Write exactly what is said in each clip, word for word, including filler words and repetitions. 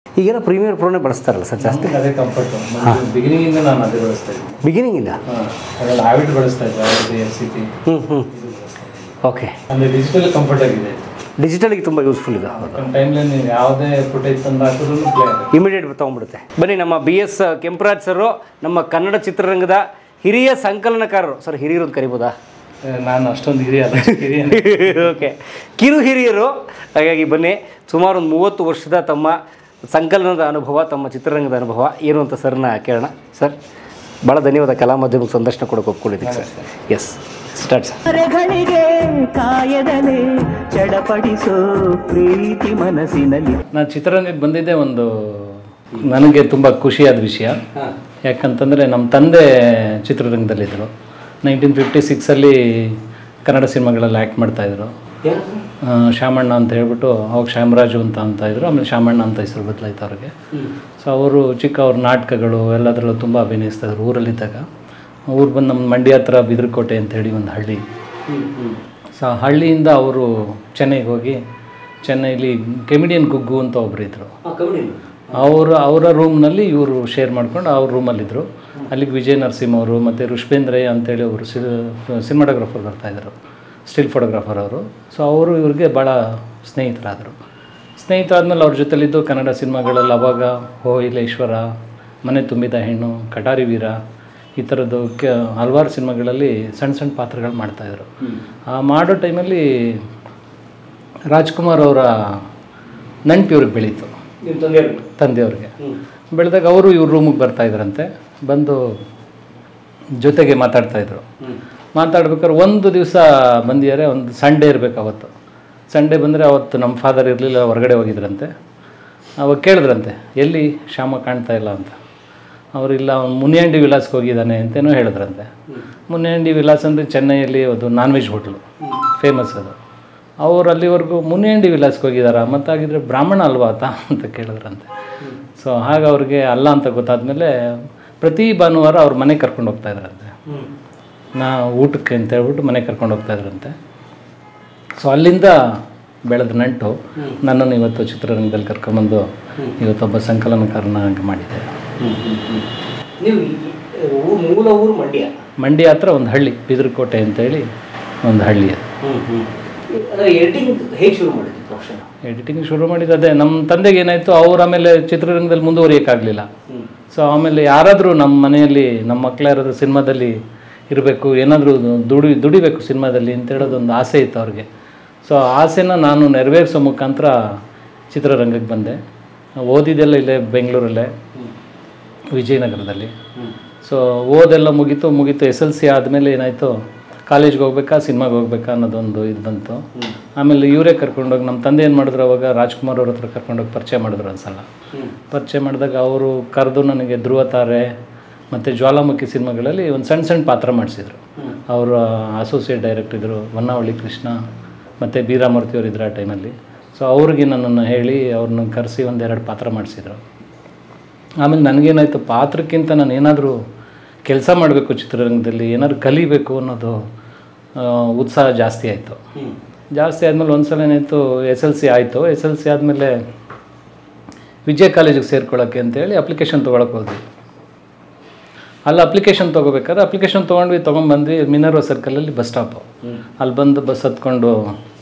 ಈಗೆಲ್ಲ premier ಪ್ರೋನೇ ಬಳಸ್ತಾರಲ್ಲ sir ಜಾಸ್ತಿ? ಅದೇ ಕಂಫರ್ಟು. ಬಿಗಿನಿಂಗಿಂದ ನಾನು ಅದೇ ಬಳಸ್ತಾ ಇದ್ದೀನಿ. ಬಿಗಿನಿಂಗಿಂದ ಅದೆಲ್ಲ ಹ್ಯಾಬಿಟ್ ಬಳಸ್ತಾ ಇದ್ದೆ. R L C P. ಹ್ಞೂ ಹ್ಞೂ ಓಕೆ. ಅಂದರೆ ಡಿಜಿಟಲ್ ಕಂಫರ್ಟ್ ಆಗಿದೆ. ಡಿಜಿಟಲ್ಗೆ ತುಂಬ ಯೂಸ್ಫುಲ್ ಇದೆ. ಟೈಮ್ಲಿ ನೀವು ಯಾವುದೇ ಫುಟೇಜ್ ತಂದು ಹಾಕಿದ್ರು ಪ್ಲೇ ಆಗುತ್ತೆ, ಇಮಿಡಿಯೇಟ್ ತೊಗೊಂಡ್ಬಿಡುತ್ತೆ. ಬನ್ನಿ, ನಮ್ಮ ಬಿ ಎಸ್ ಕೆಂಪರಾಜ್ ಸರು ನಮ್ಮ ಕನ್ನಡ ಚಿತ್ರರಂಗದ ಹಿರಿಯ ಸಂಕಲನಕಾರರು. ಸರ್ ಹಿರಿಯರು ಅಂತ ಕರಿಬೋದಾ? ನಾನು ಅಷ್ಟೊಂದು ಹಿರಿಯ ಅಲ್ಲ, ಹಿರಿಯ. ಓಕೆ, ಕಿರು ಹಿರಿಯರು. ಹಾಗಾಗಿ ಬನ್ನಿ, ಸುಮಾರು ಒಂದು ಮೂವತ್ತು ವರ್ಷದ ತಮ್ಮ ಸಂಕಲನದ ಅನುಭವ, ತಮ್ಮ ಚಿತ್ರರಂಗದ ಅನುಭವ ಏನು ಅಂತ ಸರ್ನ ಕೇಳೋಣ. ಸರ್, ಭಾಳ ಧನ್ಯವಾದ ಕಲಾ ಮಾಧ್ಯಮಕ್ಕೆ ಸಂದರ್ಶನ ಕೊಡೋಕೆ ಒಪ್ಕೊಂಡಿದ್ದೀವಿ ಸರ್. Yes, start sir. ನಾನು ಚಿತ್ರರಂಗಕ್ಕೆ ಬಂದಿದ್ದೆ ಒಂದು ನನಗೆ ತುಂಬ ಖುಷಿಯಾದ ವಿಷಯ. ಯಾಕಂತಂದರೆ ನಮ್ಮ ತಂದೆ ಚಿತ್ರರಂಗದಲ್ಲಿದ್ದರು. ನೈನ್ಟೀನ್ ಫಿಫ್ಟಿ ಸಿಕ್ಸಲ್ಲಿ ಕನ್ನಡ ಸಿನಿಮಾಗಳಲ್ಲಿ ಆ್ಯಕ್ಟ್ ಮಾಡ್ತಾಯಿದ್ರು. ಶ್ಯಾಮಣ್ಣ ಅಂತ ಹೇಳ್ಬಿಟ್ಟು, ಅವಾಗ ಶ್ಯಾಮರಾಜು ಅಂತ ಅಂತ ಇದ್ರು, ಆಮೇಲೆ ಶ್ಯಾಮಣ್ಣ ಅಂತ ಹೆಸರು ಬದಲಾಯ್ತು ಅವ್ರಿಗೆ. ಸೊ ಅವರು ಚಿಕ್ಕ ಅವ್ರ ನಾಟಕಗಳು ಎಲ್ಲದರಲ್ಲೂ ತುಂಬ ಅಭಿನಯಿಸ್ತಾಯಿದ್ರು ಊರಲ್ಲಿದ್ದಾಗ. ಊರು ಬಂದು ನಮ್ಮ ಮಂಡ್ಯ ಹತ್ರ ಬಿದ್ರಕೋಟೆ ಅಂಥೇಳಿ ಒಂದು ಹಳ್ಳಿ. ಸೊ ಆ ಹಳ್ಳಿಯಿಂದ ಅವರು ಚೆನ್ನೈಗೆ ಹೋಗಿ, ಚೆನ್ನೈಲಿ ಕೆಮಿಡಿಯನ್ ಗುಗ್ಗು ಅಂತ ಒಬ್ಬರು ಇದ್ದರು. ಅವರು ಅವರ ರೂಮ್ನಲ್ಲಿ ಇವರು ಶೇರ್ ಮಾಡ್ಕೊಂಡು ಅವ್ರ ರೂಮಲ್ಲಿದ್ದರು. ಅಲ್ಲಿಗೆ ವಿಜಯ ನರಸಿಂಹ ಅವರು ಮತ್ತು ರುಷ್ಬೇಂದ್ರಯ್ಯ ಅಂತೇಳಿ ಅವರು ಸಿ ಸಿನಿಮಾಟೋಗ್ರಾಫರ್ ಬರ್ತಾಯಿದ್ರು, ಸ್ಟಿಲ್ ಫೋಟೋಗ್ರಾಫರ್ ಅವರು. ಸೊ ಅವರು ಇವ್ರಿಗೆ ಭಾಳ ಸ್ನೇಹಿತರಾದರು. ಸ್ನೇಹಿತರಾದ್ಮೇಲೆ ಅವ್ರ ಜೊತೆಲಿದ್ದು ಕನ್ನಡ ಸಿನಿಮಾಗಳಲ್ಲಿ ಅವಾಗ ಹೋ ಇಲೇಶ್ವರ, ಮನೆ ತುಂಬಿದ ಹೆಣ್ಣು, ಕಟಾರಿ ವೀರ, ಈ ಥರದ್ದು ಕೆ ಹಲವಾರು ಸಿನಿಮಾಗಳಲ್ಲಿ ಸಣ್ಣ ಸಣ್ಣ ಪಾತ್ರಗಳು ಮಾಡ್ತಾಯಿದ್ರು. ಆ ಮಾಡೋ ಟೈಮಲ್ಲಿ ರಾಜ್ಕುಮಾರ್ ಅವರ ನಂಟು ಇವ್ರಿಗೆ ಬೆಳೀತು, ತಂದೆಯವ್ರಿಗೆ. ಬೆಳೆದಾಗ ಅವರು ಇವ್ರ ರೂಮಿಗೆ ಬರ್ತಾಯಿದ್ರಂತೆ. ಬಂದು ಜೊತೆಗೆ ಮಾತಾಡ್ತಾಯಿದ್ರು. ಮಾತಾಡ್ಬೇಕಾದ್ರೆ ಒಂದು ದಿವಸ ಬಂದಿದ್ದಾರೆ, ಒಂದು ಸಂಡೇ ಇರಬೇಕು ಅವತ್ತು. ಸಂಡೇ ಬಂದರೆ ಅವತ್ತು ನಮ್ಮ ಫಾದರ್ ಇರಲಿಲ್ಲ, ಹೊರಗಡೆ ಹೋಗಿದ್ರಂತೆ. ಅವಾಗ ಕೇಳಿದ್ರಂತೆ, ಎಲ್ಲಿ ಶ್ಯಾಮ ಕಾಣ್ತಾ ಇಲ್ಲ ಅಂತ. ಅವರಿಲ್ಲ, ಅವ್ನು ಮುನಿಯಂಡಿ ವಿಲಾಸ್ಗೆ ಹೋಗಿದ್ದಾನೆ ಅಂತೇನೋ ಹೇಳಿದ್ರಂತೆ. ಮುನಿಯಂಡಿ ವಿಲಾಸ್ ಅಂದರೆ ಚೆನ್ನೈಯಲ್ಲಿ ಅದು ನಾನ್ ವೆಜ್ ಹೋಟ್ಲು, ಫೇಮಸ್ ಅದು. ಅವ್ರು ಅಲ್ಲಿವರೆಗೂ ಮುನಿಯಂಡಿ ವಿಲಾಸ್ಗೆ ಹೋಗಿದ್ದಾರಾ, ಮತ್ತಾಗಿದ್ದರೆ ಬ್ರಾಹ್ಮಣ ಅಲ್ವಾ ಆತ ಅಂತ ಕೇಳಿದ್ರಂತೆ. ಸೊ ಹಾಗೆ ಅವ್ರಿಗೆ ಅಲ್ಲ ಅಂತ ಗೊತ್ತಾದ್ಮೇಲೆ ಪ್ರತಿ ಭಾನುವಾರ ಅವ್ರ ಮನೆಗೆ ಕರ್ಕೊಂಡು ಹೋಗ್ತಾಯಿದ್ರಂತೆ, ನಾ ಊಟಕ್ಕೆ ಅಂತ ಹೇಳ್ಬಿಟ್ಟು ಮನೆಗೆ ಕರ್ಕೊಂಡು ಹೋಗ್ತಾಯಿದ್ರಂತೆ. ಸೊ ಅಲ್ಲಿಂದ ಬೆಳೆದ ನಂಟು ನನ್ನನ್ನು ಇವತ್ತು ಚಿತ್ರರಂಗದಲ್ಲಿ ಕರ್ಕೊಂಬಂದು ಇವತ್ತೊಬ್ಬ ಸಂಕಲನಕಾರನಾಗಿ ಮಾಡಿದ್ದೆ. ನೀವು ಮೂಲ ಊರು ಮಂಡ್ಯ? ಮಂಡ್ಯ ಹತ್ರ ಒಂದು ಹಳ್ಳಿ, ಬಿದ್ರಕೋಟೆ ಅಂತೇಳಿ ಒಂದು ಹಳ್ಳಿ ಅದು. ಎಡಿಟಿಂಗ್ ಹೇಗೆ ಶುರು ಮಾಡಿದ್ವಿ ಪ್ರೊಫೆಷನ್? ಎಡಿಟಿಂಗ್ ಶುರು ಮಾಡಿದ್ದು ಅದೇ ನಮ್ಮ ತಂದೆಗೆ ಏನಾಯಿತು, ಅವ್ರು ಆಮೇಲೆ ಚಿತ್ರರಂಗದಲ್ಲಿ ಮುಂದುವರಿಯೋಕ್ಕಾಗಲಿಲ್ಲ. ಸೊ ಆಮೇಲೆ ಯಾರಾದರೂ ನಮ್ಮ ಮನೆಯಲ್ಲಿ ನಮ್ಮ ಮಕ್ಕಳು ಯಾರಾದರೂ ಸಿನಿಮಾದಲ್ಲಿ ಇರಬೇಕು, ಏನಾದರೂ ದುಡಿ ದುಡಿಬೇಕು ಸಿನಿಮಾದಲ್ಲಿ ಅಂತ ಹೇಳೋದೊಂದು ಆಸೆ ಇತ್ತು ಅವ್ರಿಗೆ. ಸೊ ಆಸೆನ ನಾನು ನೆರವೇರಿಸೋ ಮುಖಾಂತರ ಚಿತ್ರರಂಗಕ್ಕೆ ಬಂದೆ. ಓದಿದ್ದೆಲ್ಲ ಇಲ್ಲೇ ಬೆಂಗಳೂರಲ್ಲೇ, ವಿಜಯನಗರದಲ್ಲಿ. ಸೊ ಓದೆಲ್ಲ ಮುಗೀತು ಮುಗೀತು ಎಸ್ ಎಲ್ ಸಿ ಆದಮೇಲೆ ಏನಾಯಿತು, ಕಾಲೇಜ್ಗೆ ಹೋಗ್ಬೇಕಾ ಸಿನಿಮಾಗೆ ಹೋಗ್ಬೇಕಾ ಅನ್ನೋದೊಂದು ಇದು ಬಂತು. ಆಮೇಲೆ ಇವರೇ ಕರ್ಕೊಂಡೋಗಿ, ನಮ್ಮ ತಂದೆ ಏನು ಮಾಡಿದ್ರು ಅವಾಗ, ರಾಜ್ಕುಮಾರ್ ಅವ್ರ ಹತ್ರ ಕರ್ಕೊಂಡೋಗಿ ಪರಿಚಯ ಮಾಡಿದ್ರು ಒಂದ್ಸಲ. ಪರಿಚಯ ಮಾಡಿದಾಗ ಅವರು ಕರೆದು ನನಗೆ ಧ್ರುವ ತಾರೆ ಮತ್ತು ಜ್ವಾಲಾಮುಖಿ ಸಿನಿಮಾಗಳಲ್ಲಿ ಒಂದು ಸಣ್ಣ ಸಣ್ಣ ಪಾತ್ರ ಮಾಡಿಸಿದ್ರು. ಅವರು ಅಸೋಸಿಯೇಟ್ ಡೈರೆಕ್ಟರ್ ಇದ್ದರು, ಹೊನ್ನಾವಳ್ಳಿ ಕೃಷ್ಣ ಮತ್ತು ಬೀರಾಮೂರ್ತಿ ಅವರು ಇದ್ರು ಆ ಟೈಮಲ್ಲಿ. ಸೊ ಅವ್ರಿಗೆ ನನ್ನನ್ನು ಹೇಳಿ ಅವ್ರನ್ನ ಕರೆಸಿ ಒಂದೆರಡು ಪಾತ್ರ ಮಾಡಿಸಿದ್ರು. ಆಮೇಲೆ ನನಗೇನಾಯಿತು, ಪಾತ್ರಕ್ಕಿಂತ ನಾನು ಏನಾದರೂ ಕೆಲಸ ಮಾಡಬೇಕು ಚಿತ್ರರಂಗದಲ್ಲಿ, ಏನಾದ್ರು ಕಲಿಬೇಕು ಅನ್ನೋದು ಉತ್ಸಾಹ ಜಾಸ್ತಿ ಆಯಿತು. ಜಾಸ್ತಿ ಆದಮೇಲೆ ಒಂದು ಸಲ ಏನಾಯಿತು, ಎಸ್ ಎಲ್ ಸಿ ಆಯಿತು. ಎಸ್ ಎಲ್ ಸಿ ಆದಮೇಲೆ ವಿಜಯ ಕಾಲೇಜಿಗೆ ಸೇರ್ಕೊಳ್ಳೋಕ್ಕೆ ಅಂತೇಳಿ ಅಪ್ಲಿಕೇಶನ್ ತೊಗೊಳಕ್ಕೆ ಹೋದ್ವಿ. ಅಲ್ಲಿ ಅಪ್ಲಿಕೇಶನ್ ತೊಗೋಬೇಕಾದ್ರೆ ಅಪ್ಲಿಕೇಶನ್ ತೊಗೊಂಡ್ವಿ, ತೊಗೊಂಡ್ಬಂದ್ವಿ. Minerva ಸರ್ಕಲಲ್ಲಿ bus stop. ಅಲ್ಲಿ ಬಂದು ಬಸ್ ಹತ್ಕೊಂಡು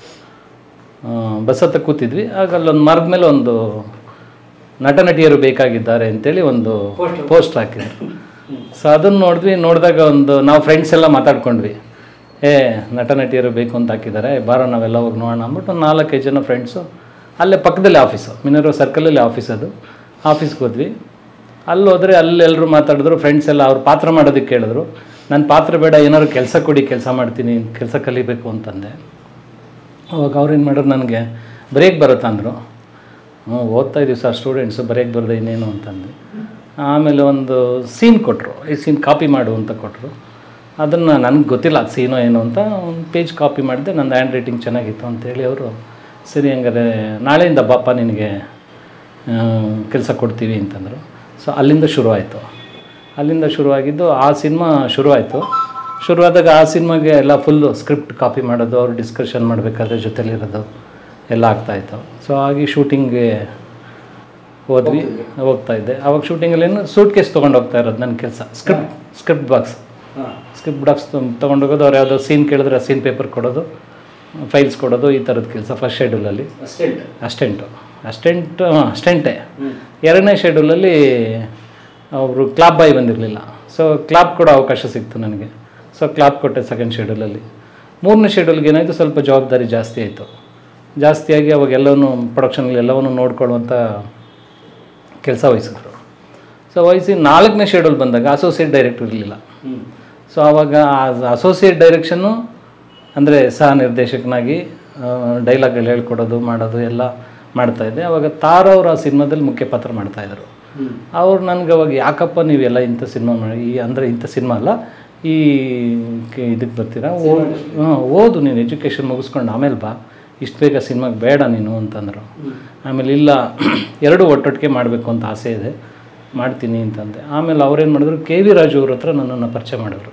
ಬಸ್ ಹತ್ತ ಕೂತಿದ್ವಿ. ಆಗ ಅಲ್ಲೊಂದು ಮರದ ಮೇಲೆ ಒಂದು ನಟ ನಟಿಯರು ಬೇಕಾಗಿದ್ದಾರೆ ಅಂತೇಳಿ ಒಂದು ಪೋಸ್ಟ್ ಹಾಕಿದ್ರು. ಸೊ ಅದನ್ನು ನೋಡಿದ್ವಿ. ನೋಡಿದಾಗ ಒಂದು ನಾವು ಫ್ರೆಂಡ್ಸ್ ಎಲ್ಲ ಮಾತಾಡ್ಕೊಂಡ್ವಿ, ಏ ನಟ ನಟಿಯರು ಬೇಕು ಅಂತ ಹಾಕಿದ್ದಾರೆ, ಬಾರೋ ನಾವೆಲ್ಲ ಹೋಗಿ ನೋಡೋಣ ಅಂದ್ಬಿಟ್ಟು ಒಂದು ನಾಲ್ಕೈದು ಜನ ಫ್ರೆಂಡ್ಸು ಅಲ್ಲೇ ಪಕ್ಕದಲ್ಲಿ ಆಫೀಸು, ಮಿನರ್ವ ಸರ್ಕಲಲ್ಲಿ ಆಫೀಸ್ ಅದು. ಆಫೀಸ್ಗೆ ಹೋದ್ವಿ. ಅಲ್ಲಿ ಹೋದರೆ ಅಲ್ಲೆಲ್ಲರೂ ಮಾತಾಡಿದ್ರು, ಫ್ರೆಂಡ್ಸ್ ಎಲ್ಲ ಅವ್ರು ಪಾತ್ರ ಮಾಡೋದಕ್ಕೆ ಕೇಳಿದ್ರು. ನನ್ನ ಪಾತ್ರ ಬೇಡ, ಏನಾದ್ರು ಕೆಲಸ ಕೊಡಿ, ಕೆಲಸ ಮಾಡ್ತೀನಿ, ಕೆಲಸ ಕಲಿಬೇಕು ಅಂತಂದೆ. ಅವಾಗ ಅವ್ರೇನು ಮಾಡಿದ್ರು, ನನಗೆ ಬ್ರೇಕ್ ಬರುತ್ತಾ ಅಂದರು. ಹ್ಞೂ ಓದ್ತಾ ಇದ್ದೀವಿ ಸರ್ ಸ್ಟೂಡೆಂಟ್ಸು, ಬರೆಯೋಕ್ಕೆ ಬರದೆ ಇನ್ನೇನು ಅಂತಂದು. ಆಮೇಲೆ ಒಂದು ಸೀನ್ ಕೊಟ್ಟರು, ಈ ಸೀನ್ ಕಾಪಿ ಮಾಡು ಅಂತ ಕೊಟ್ಟರು. ಅದನ್ನು ನನಗೆ ಗೊತ್ತಿಲ್ಲ ಅದು ಸೀನೋ ಏನೋ ಅಂತ ಒಂದು ಪೇಜ್ ಕಾಪಿ ಮಾಡಿದೆ. ನನ್ನ ಹ್ಯಾಂಡ್ ರೈಟಿಂಗ್ ಚೆನ್ನಾಗಿತ್ತು ಅಂತೇಳಿ ಅವರು, ಸರಿ ಹಂಗಾರೆ ನಾಳೆಯಿಂದ ಬಾಪ ನಿನಗೆ ಕೆಲಸ ಕೊಡ್ತೀವಿ ಅಂತಂದರು. ಸೊ ಅಲ್ಲಿಂದ ಶುರುವಾಯಿತು. ಅಲ್ಲಿಂದ ಶುರುವಾಗಿದ್ದು ಆ ಸಿನಿಮಾ ಶುರುವಾಯಿತು. ಶುರುವಾದಾಗ ಆ ಸಿನಿಮಾಗೆ ಎಲ್ಲ ಫುಲ್ಲು ಸ್ಕ್ರಿಪ್ಟ್ ಕಾಪಿ ಮಾಡೋದು, ಅವ್ರು ಡಿಸ್ಕಷನ್ ಮಾಡಬೇಕಾದ್ರೆ ಜೊತೆಲಿರೋದು ಎಲ್ಲ ಆಗ್ತಾಯಿತ್ತು. ಸೊ ಹಾಗೆ ಶೂಟಿಂಗ್ಗೆ ಹೋದ್ವಿ, ಹೋಗ್ತಾ ಇದ್ದೆ. ಅವಾಗ ಶೂಟಿಂಗಲ್ಲಿ ಏನು ಸೂಟ್ ಕೇಸ್ ತೊಗೊಂಡು ಹೋಗ್ತಾ ಇರೋದು ನನ್ನ ಕೆಲಸ. Script script box script box ತೊಗೊಂಡೋಗೋದು, ಅವ್ರು ಯಾವುದೋ ಸೀನ್ ಕೇಳಿದ್ರೆ ಆ ಸೀನ್ ಪೇಪರ್ ಕೊಡೋದು, ಫೈಲ್ಸ್ ಕೊಡೋದು, ಈ ಥರದ ಕೆಲಸ ಫಸ್ಟ್ ಶೆಡ್ಯೂಲಲ್ಲಿ. ಅಸ್ಟೆಂಟು ಅಸ್ಟೆಂಟ್ ಹಾಂ ಅಸ್ಟೆಂಟೇ. ಎರಡನೇ ಶೆಡ್ಯೂಲಲ್ಲಿ ಅವರು ಕ್ಲಾಪ್ ಬಾಯ್ ಬಂದಿರಲಿಲ್ಲ, ಸೊ ಕ್ಲಾಪ್ ಕೊಡೋ ಅವಕಾಶ ಸಿಕ್ತು ನನಗೆ. ಸೊ ಕ್ಲಾಪ್ ಕೊಟ್ಟೆ ಸೆಕೆಂಡ್ ಶೆಡ್ಯೂಲಲ್ಲಿ. ಮೂರನೇ ಶೆಡ್ಯೂಲ್ಗೆ ಏನಾಯಿತು, ಸ್ವಲ್ಪ ಜವಾಬ್ದಾರಿ ಜಾಸ್ತಿ ಆಯಿತು. ಜಾಸ್ತಿಯಾಗಿ ಅವಾಗ ಎಲ್ಲವನ್ನೂ ಪ್ರೊಡಕ್ಷನಲ್ಲಿ ಎಲ್ಲವನ್ನೂ ನೋಡ್ಕೊಳ್ಳುವಂಥ ಕೆಲಸ ವಹಿಸಿದ್ರು. ಸೊ ವಹಿಸಿ ನಾಲ್ಕನೇ ಶೆಡ್ಯೂಲ್ ಬಂದಾಗ ಅಸೋಸಿಯೇಟ್ ಡೈರೆಕ್ಟರ್ ಇರಲಿಲ್ಲ. ಸೊ ಆವಾಗ ಅಸೋಸಿಯೇಟ್ ಡೈರೆಕ್ಷನ್ನು ಅಂದರೆ ಸಹ ನಿರ್ದೇಶಕನಾಗಿ ಡೈಲಾಗ್ಗಳು ಹೇಳ್ಕೊಡೋದು ಮಾಡೋದು ಎಲ್ಲ ಮಾಡ್ತಾಯಿದ್ದೆ. ಅವಾಗ ತಾರವ್ರು ಆ ಸಿನಿಮಾದಲ್ಲಿ ಮುಖ್ಯ ಪಾತ್ರ ಮಾಡ್ತಾಯಿದ್ರು. ಅವ್ರು ನನಗೆ ಅವಾಗ ಯಾಕಪ್ಪ ನೀವೆಲ್ಲ ಇಂಥ ಸಿನಿಮಾ ಮಾಡಿ, ಈ ಅಂದರೆ ಇಂಥ ಸಿನಿಮಾ ಅಲ್ಲ, ಈ ಇದಕ್ಕೆ ಬರ್ತೀರಾ, ಓ ಹಾಂ ಓದು ನೀನು ಎಜುಕೇಷನ್ ಮುಗಿಸ್ಕೊಂಡು ಆಮೇಲೆ ಬಾ, ಇಷ್ಟು ಬೇಗ ಸಿನಿಮಾಗೆ ಬೇಡ ನೀನು ಅಂತಂದರು. ಆಮೇಲೆ ಇಲ್ಲ, ಎರಡು ಒಟ್ಟೊಟ್ಟಿಗೆ ಮಾಡಬೇಕು ಅಂತ ಆಸೆ ಇದೆ, ಮಾಡ್ತೀನಿ ಅಂತಂದೆ. ಆಮೇಲೆ ಅವ್ರೇನು ಮಾಡಿದ್ರು, ಕೆ ವಿ ರಾಜು ಅವ್ರ ಹತ್ರ ನನ್ನನ್ನು ಪರಿಚಯ ಮಾಡಿದ್ರು.